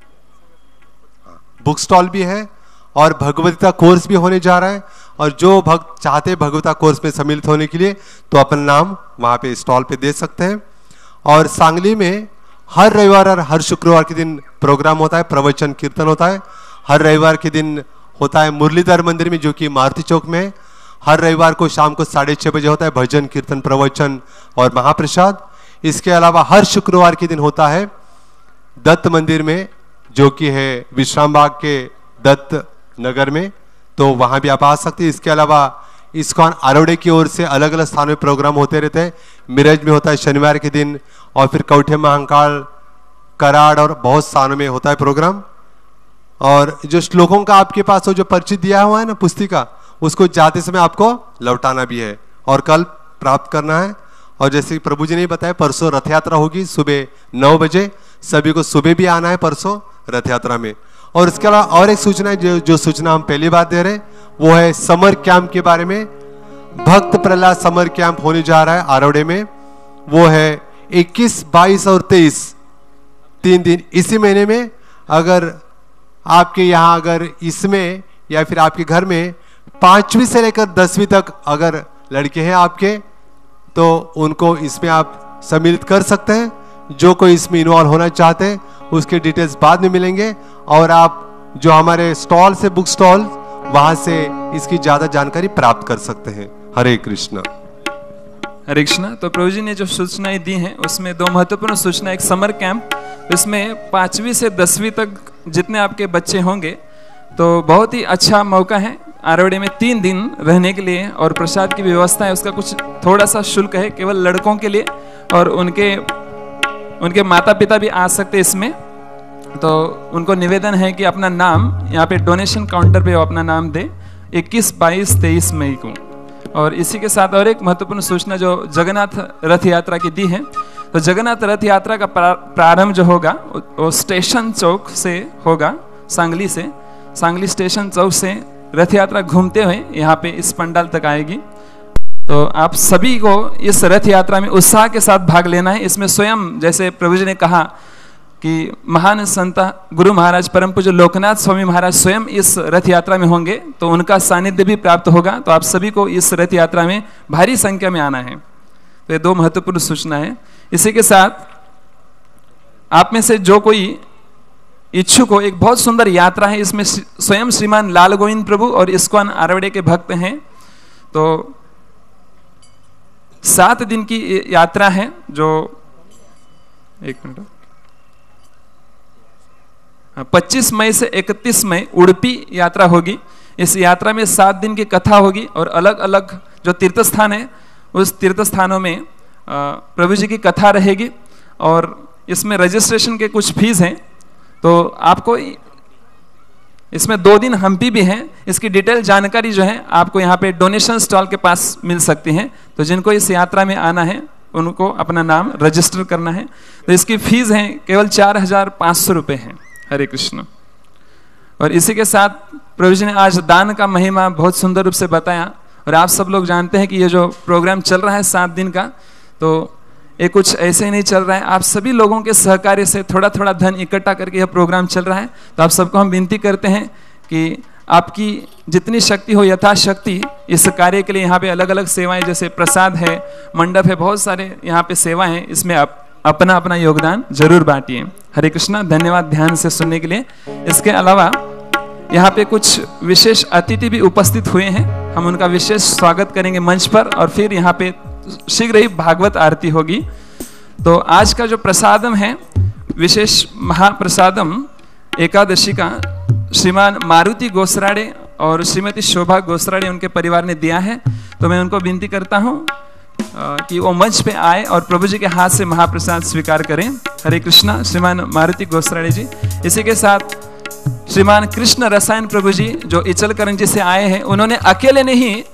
बुक स्टॉल भी है और भगवद्गीता कोर्स भी होने जा रहा है, और जो भक्त चाहते हैं भगवद्गीता कोर्स में सम्मिलित होने के लिए तो अपना नाम वहाँ पे स्टॉल पे दे सकते हैं। और सांगली में हर रविवार और हर शुक्रवार के दिन प्रोग्राम होता है, प्रवचन कीर्तन होता है। हर रविवार के दिन होता है मुरलीधर मंदिर में जो कि मारुति चौक में है। हर रविवार को शाम को 6:30 बजे होता है भजन कीर्तन प्रवचन और महाप्रसाद। इसके अलावा हर शुक्रवार के दिन होता है दत्त मंदिर में जो कि है विश्राम बाग के दत्त नगर में, तो वहां भी आप आ सकते हैं। इसके अलावा इस्कॉन आरोडे की ओर से अलग अलग स्थानों में प्रोग्राम होते रहते हैं। मिरज में होता है शनिवार के दिन, और फिर कौठे महाकाल, कराड़ और बहुत स्थानों में होता है प्रोग्राम। और जो श्लोकों का आपके पास वो जो पर्ची दिया हुआ है ना पुस्तिका, उसको जाते समय आपको लौटाना भी है और कल प्राप्त करना है। और जैसे कि प्रभु जी ने बताया परसों रथ यात्रा होगी सुबह 9 बजे, सभी को सुबह भी आना है परसों रथ यात्रा में। और इसके अलावा और एक सूचना है जो सूचना हम पहली बार दे रहे हैं वो है समर कैंप के बारे में। भक्त प्रहलाद समर कैंप होने जा रहा है आरोडे में, वो है 21, 22 और 23 3 दिन इसी महीने में। अगर आपके यहाँ अगर इसमें या फिर आपके घर में 5वीं से लेकर 10वीं तक अगर लड़के हैं आपके, तो उनको इसमें आप सम्मिलित कर सकते हैं। जो कोई इसमें इन्वॉल्व होना चाहते हैं उसके डिटेल्स बाद में मिलेंगे, और आप जो हमारे स्टॉल से बुक स्टॉल वहां से इसकी ज्यादा जानकारी प्राप्त कर सकते हैं। हरे कृष्णा। हरे कृष्णा। तो प्रभु जी ने जो सूचनाएं दी हैं उसमें 2 महत्वपूर्ण सूचना। एक समर कैंप, इसमें 5वीं से 10वीं तक जितने आपके बच्चे होंगे तो बहुत ही अच्छा मौका है। आरोडे में 3 दिन रहने के लिए और प्रसाद की व्यवस्था है, उसका कुछ थोड़ा सा शुल्क है केवल लड़कों के लिए, और उनके माता पिता भी आ सकते इसमें। तो उनको निवेदन है कि अपना नाम यहाँ पे डोनेशन काउंटर पे वो अपना नाम दे 21, 22, 23 मई को। और इसी के साथ और एक महत्वपूर्ण सूचना जो जगन्नाथ रथ यात्रा की दी है, तो जगन्नाथ रथ यात्रा का प्रारंभ जो होगा वो स्टेशन चौक से होगा, सांगली से। सांगली स्टेशन चौक से रथ यात्रा घूमते हुए यहाँ पे इस पंडाल तक आएगी। तो आप सभी को इस रथ यात्रा में उत्साह के साथ भाग लेना है। इसमें स्वयं जैसे प्रभु जी ने कहा कि महान संत गुरु महाराज परम पूज्य लोकनाथ स्वामी महाराज स्वयं इस रथ यात्रा में होंगे, तो उनका सानिध्य भी प्राप्त होगा। तो आप सभी को इस रथ यात्रा में भारी संख्या में आना है। तो ये 2 महत्वपूर्ण सूचना है। इसी के साथ आप में से जो कोई इच्छुक हो, एक बहुत सुंदर यात्रा है, इसमें स्वयं श्रीमान लाल गोविंद प्रभु और इस्कॉन आरोडे के भक्त हैं। तो 7 दिन की यात्रा है, जो 25 मई से 31 मई उड़पी यात्रा होगी। इस यात्रा में 7 दिन की कथा होगी और अलग अलग जो तीर्थ स्थान है उस तीर्थ स्थानों में प्रभु जी की कथा रहेगी। और इसमें रजिस्ट्रेशन के कुछ फीस हैं, तो आपको इसमें 2 दिन हम्पी भी हैं। इसकी डिटेल जानकारी जो है आपको यहाँ पे डोनेशन स्टॉल के पास मिल सकती है। तो जिनको इस यात्रा में आना है उनको अपना नाम रजिस्टर करना है। तो इसकी फीस है केवल 4500 रुपये है। हरे कृष्ण। और इसी के साथ प्रभु जी ने आज दान का महिमा बहुत सुंदर रूप से बताया। और आप सब लोग जानते हैं कि ये जो प्रोग्राम चल रहा है 7 दिन का, तो ये कुछ ऐसे ही नहीं चल रहा है। आप सभी लोगों के सहकार्य से थोड़ा थोड़ा धन इकट्ठा करके यह प्रोग्राम चल रहा है। तो आप सबको हम विनती करते हैं कि आपकी जितनी शक्ति हो यथाशक्ति इस कार्य के लिए, यहाँ पे अलग अलग सेवाएं जैसे प्रसाद है, मंडप है, बहुत सारे यहाँ पे सेवाएं हैं, इसमें आप अपना अपना योगदान जरूर बांटिए। हरे कृष्णा। धन्यवाद ध्यान से सुनने के लिए। इसके अलावा यहाँ पे कुछ विशेष अतिथि भी उपस्थित हुए हैं, हम उनका विशेष स्वागत करेंगे मंच पर। और फिर यहाँ पे शीघ्र ही भागवत आरती होगी। तो आज का जो प्रसादम है, विशेष महाप्रसादम एकादशी का श्रीमान मारुति गोसराडे और श्रीमती शोभा गोसराडे उनके परिवार ने दिया है। तो मैं उनको विनती करता हूँ कि वो मंच पे आए और प्रभु जी के हाथ से महाप्रसाद स्वीकार करें। हरे कृष्णा। श्रीमान मारुति गोसराडे जी। इसी के साथ श्रीमान कृष्ण रसायन प्रभु जी जो इचलकरंजी से आए हैं, उन्होंने अकेले नहीं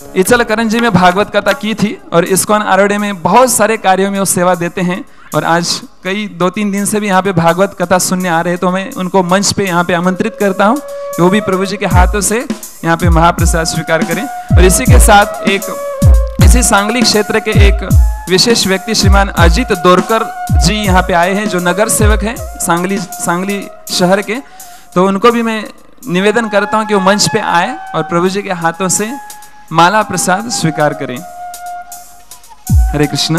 इचल करंजी में भागवत कथा की थी और इस्कॉन आरोडे में बहुत सारे कार्यों में वो सेवा देते हैं। और आज कई 2-3 दिन से भी यहाँ पे भागवत कथा सुनने आ रहे हैं, तो मैं उनको मंच पे यहाँ पे आमंत्रित करता हूँ कि वो भी प्रभु जी के हाथों से यहाँ पे महाप्रसाद स्वीकार करें। और इसी के साथ इसी सांगली क्षेत्र के एक विशेष व्यक्ति श्रीमान अजित दोरकर जी यहाँ पे आए हैं, जो नगर सेवक हैं सांगली शहर के। तो उनको भी मैं निवेदन करता हूँ कि वो मंच पे आए और प्रभु जी के हाथों से माला प्रसाद स्वीकार करें। हरे कृष्णा।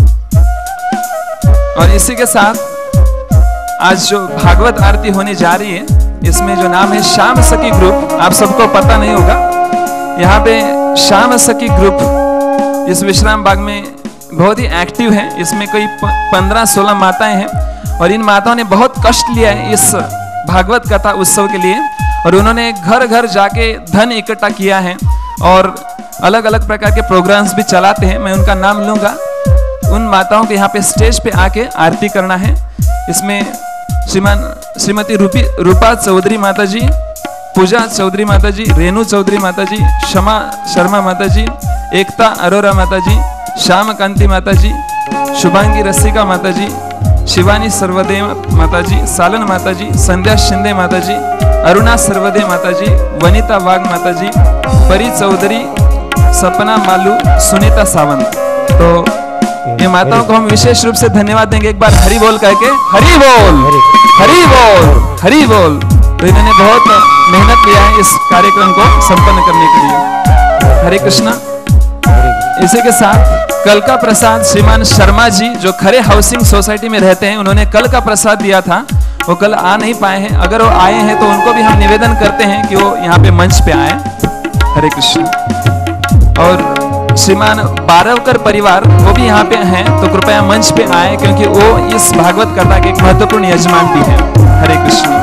और इसी के साथ आज जो भागवत आरती होने जा रही है, इसमें जो नाम है श्याम सखी ग्रुप, आप सबको पता नहीं होगा, यहाँ पे श्याम सखी ग्रुप इस विश्राम बाग में बहुत ही एक्टिव है। इसमें कोई 15-16 माताएं हैं और इन माताओं ने बहुत कष्ट लिया है इस भागवत कथा उत्सव के लिए। और उन्होंने घर घर जाके धन इकट्ठा किया है और अलग अलग प्रकार के प्रोग्राम्स भी चलाते हैं। मैं उनका नाम लूंगा। उन माताओं के यहाँ पे स्टेज पे आके आरती करना है। इसमें श्रीमती रूपा चौधरी माता जी, पूजा चौधरी माता जी, रेणु चौधरी माता जी, क्षमा शर्मा माता जी, एकता अरोरा माता जी, श्याम कांति माता जी, शुभांगी रसिका माता जी, शिवानी सर्वदेव माता जी, सालन माता जी, संध्या शिंदे माता जी, अरुणा सर्वदेव माता जी, वनिता वाघ माता जी, परी चौधरी, सपना मालू, सुनीता सावंत। तो ये माताओं को हम विशेष रूप से धन्यवाद देंगे। एक बार हरि बोल कह के, हरि बोल, हरि बोल, हरि बोल। तो इन्होंने बहुत मेहनत लिया है इस कार्यक्रम को संपन्न करने के लिए। हरे कृष्णा। इसी के साथ कल का प्रसाद श्रीमान शर्मा जी, जो खरे हाउसिंग सोसाइटी में रहते हैं, उन्होंने कल का प्रसाद दिया था। वो कल आ नहीं पाए हैं। अगर वो आए हैं तो उनको भी हम निवेदन करते हैं कि वो यहाँ पे मंच पे आए। हरे कृष्ण। और श्रीमान बारवकर परिवार, वो भी यहाँ पे हैं, तो कृपया मंच पे आए, क्योंकि वो इस भागवत कथा के एक महत्वपूर्ण यजमान भी हैं। हरे कृष्ण।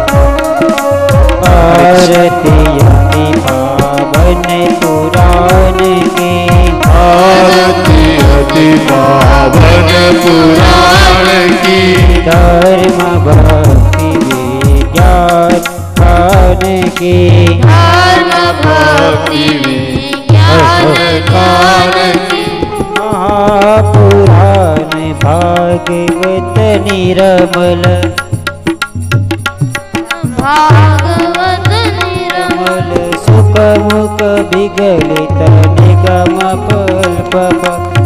आरती अति पावन पुराण की, धर्म भक्ति विज्ञान की, धर्म भक्ति विज्ञान की, महापुराण भागवत निर्मल, भागवत निर्मल, सुखमुख विगलित निगम कल्प,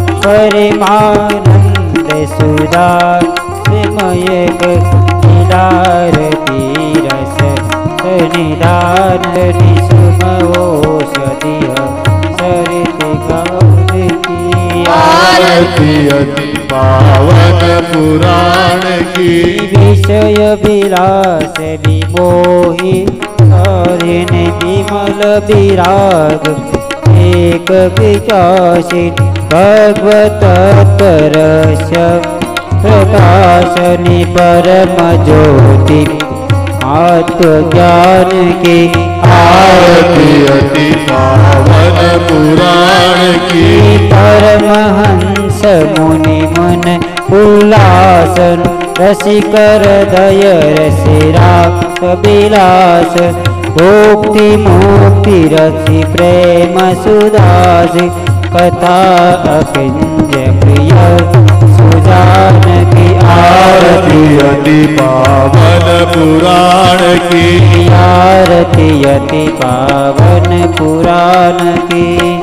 परमानंद सुधा सिमय लीलारती रस निदान निसुम औषधि सरित गौरती। आरती अति पावन पुराण की, विषय विलास विमोही हरिण विमल विराग, एक विचासित भगवत तरस प्रकाशनि परम ज्योति आत्मज्ञान की। आरती अति पावन पुराण की, परमहंस मुनि मन उल्लासन, रसिकर दय रसिरा कबिलास, भोक्ति मुक्ति रति प्रेम सुदास, कथा अकिंज प्रिय सुजान की। आरती अति पावन पुराण की, आरती अति पावन पुराण की,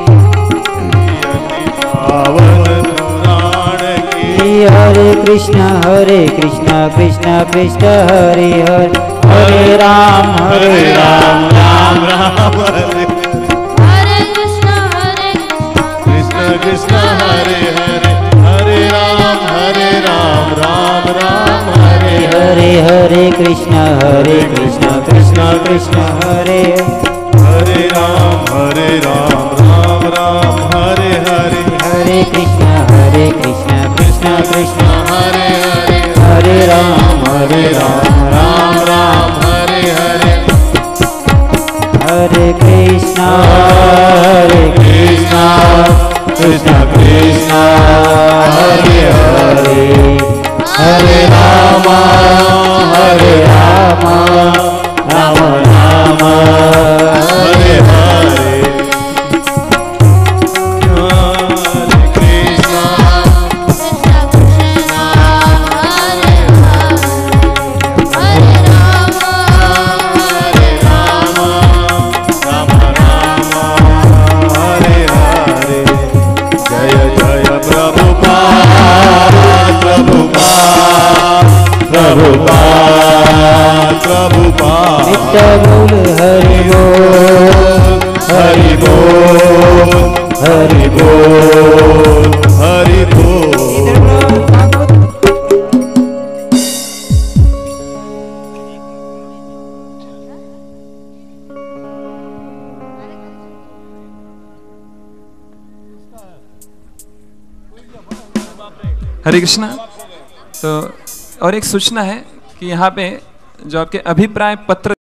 पावन पुराण की। हरे कृष्ण कृष्ण कृष्ण हरे हरे, हरे राम राम राम हरे हरे कृष्ण कृष्ण कृष्ण हरे हरे, हरे राम राम राम हरे हरे, हरे कृष्ण कृष्ण कृष्ण हरे, हरे राम राम राम हरे हरे, हरे कृष्ण कृष्ण कृष्ण हरे हरे, हरे राम राम राम हरे हरे, हरे कृष्ण कृष्ण कृष्ण हरे हरे, हरे राम राम राम हरे हरे। बोल हरि बोल। हरे कृष्णा। तो और एक सूचना है कि यहाँ पे जो आपके अभिप्राय पत्र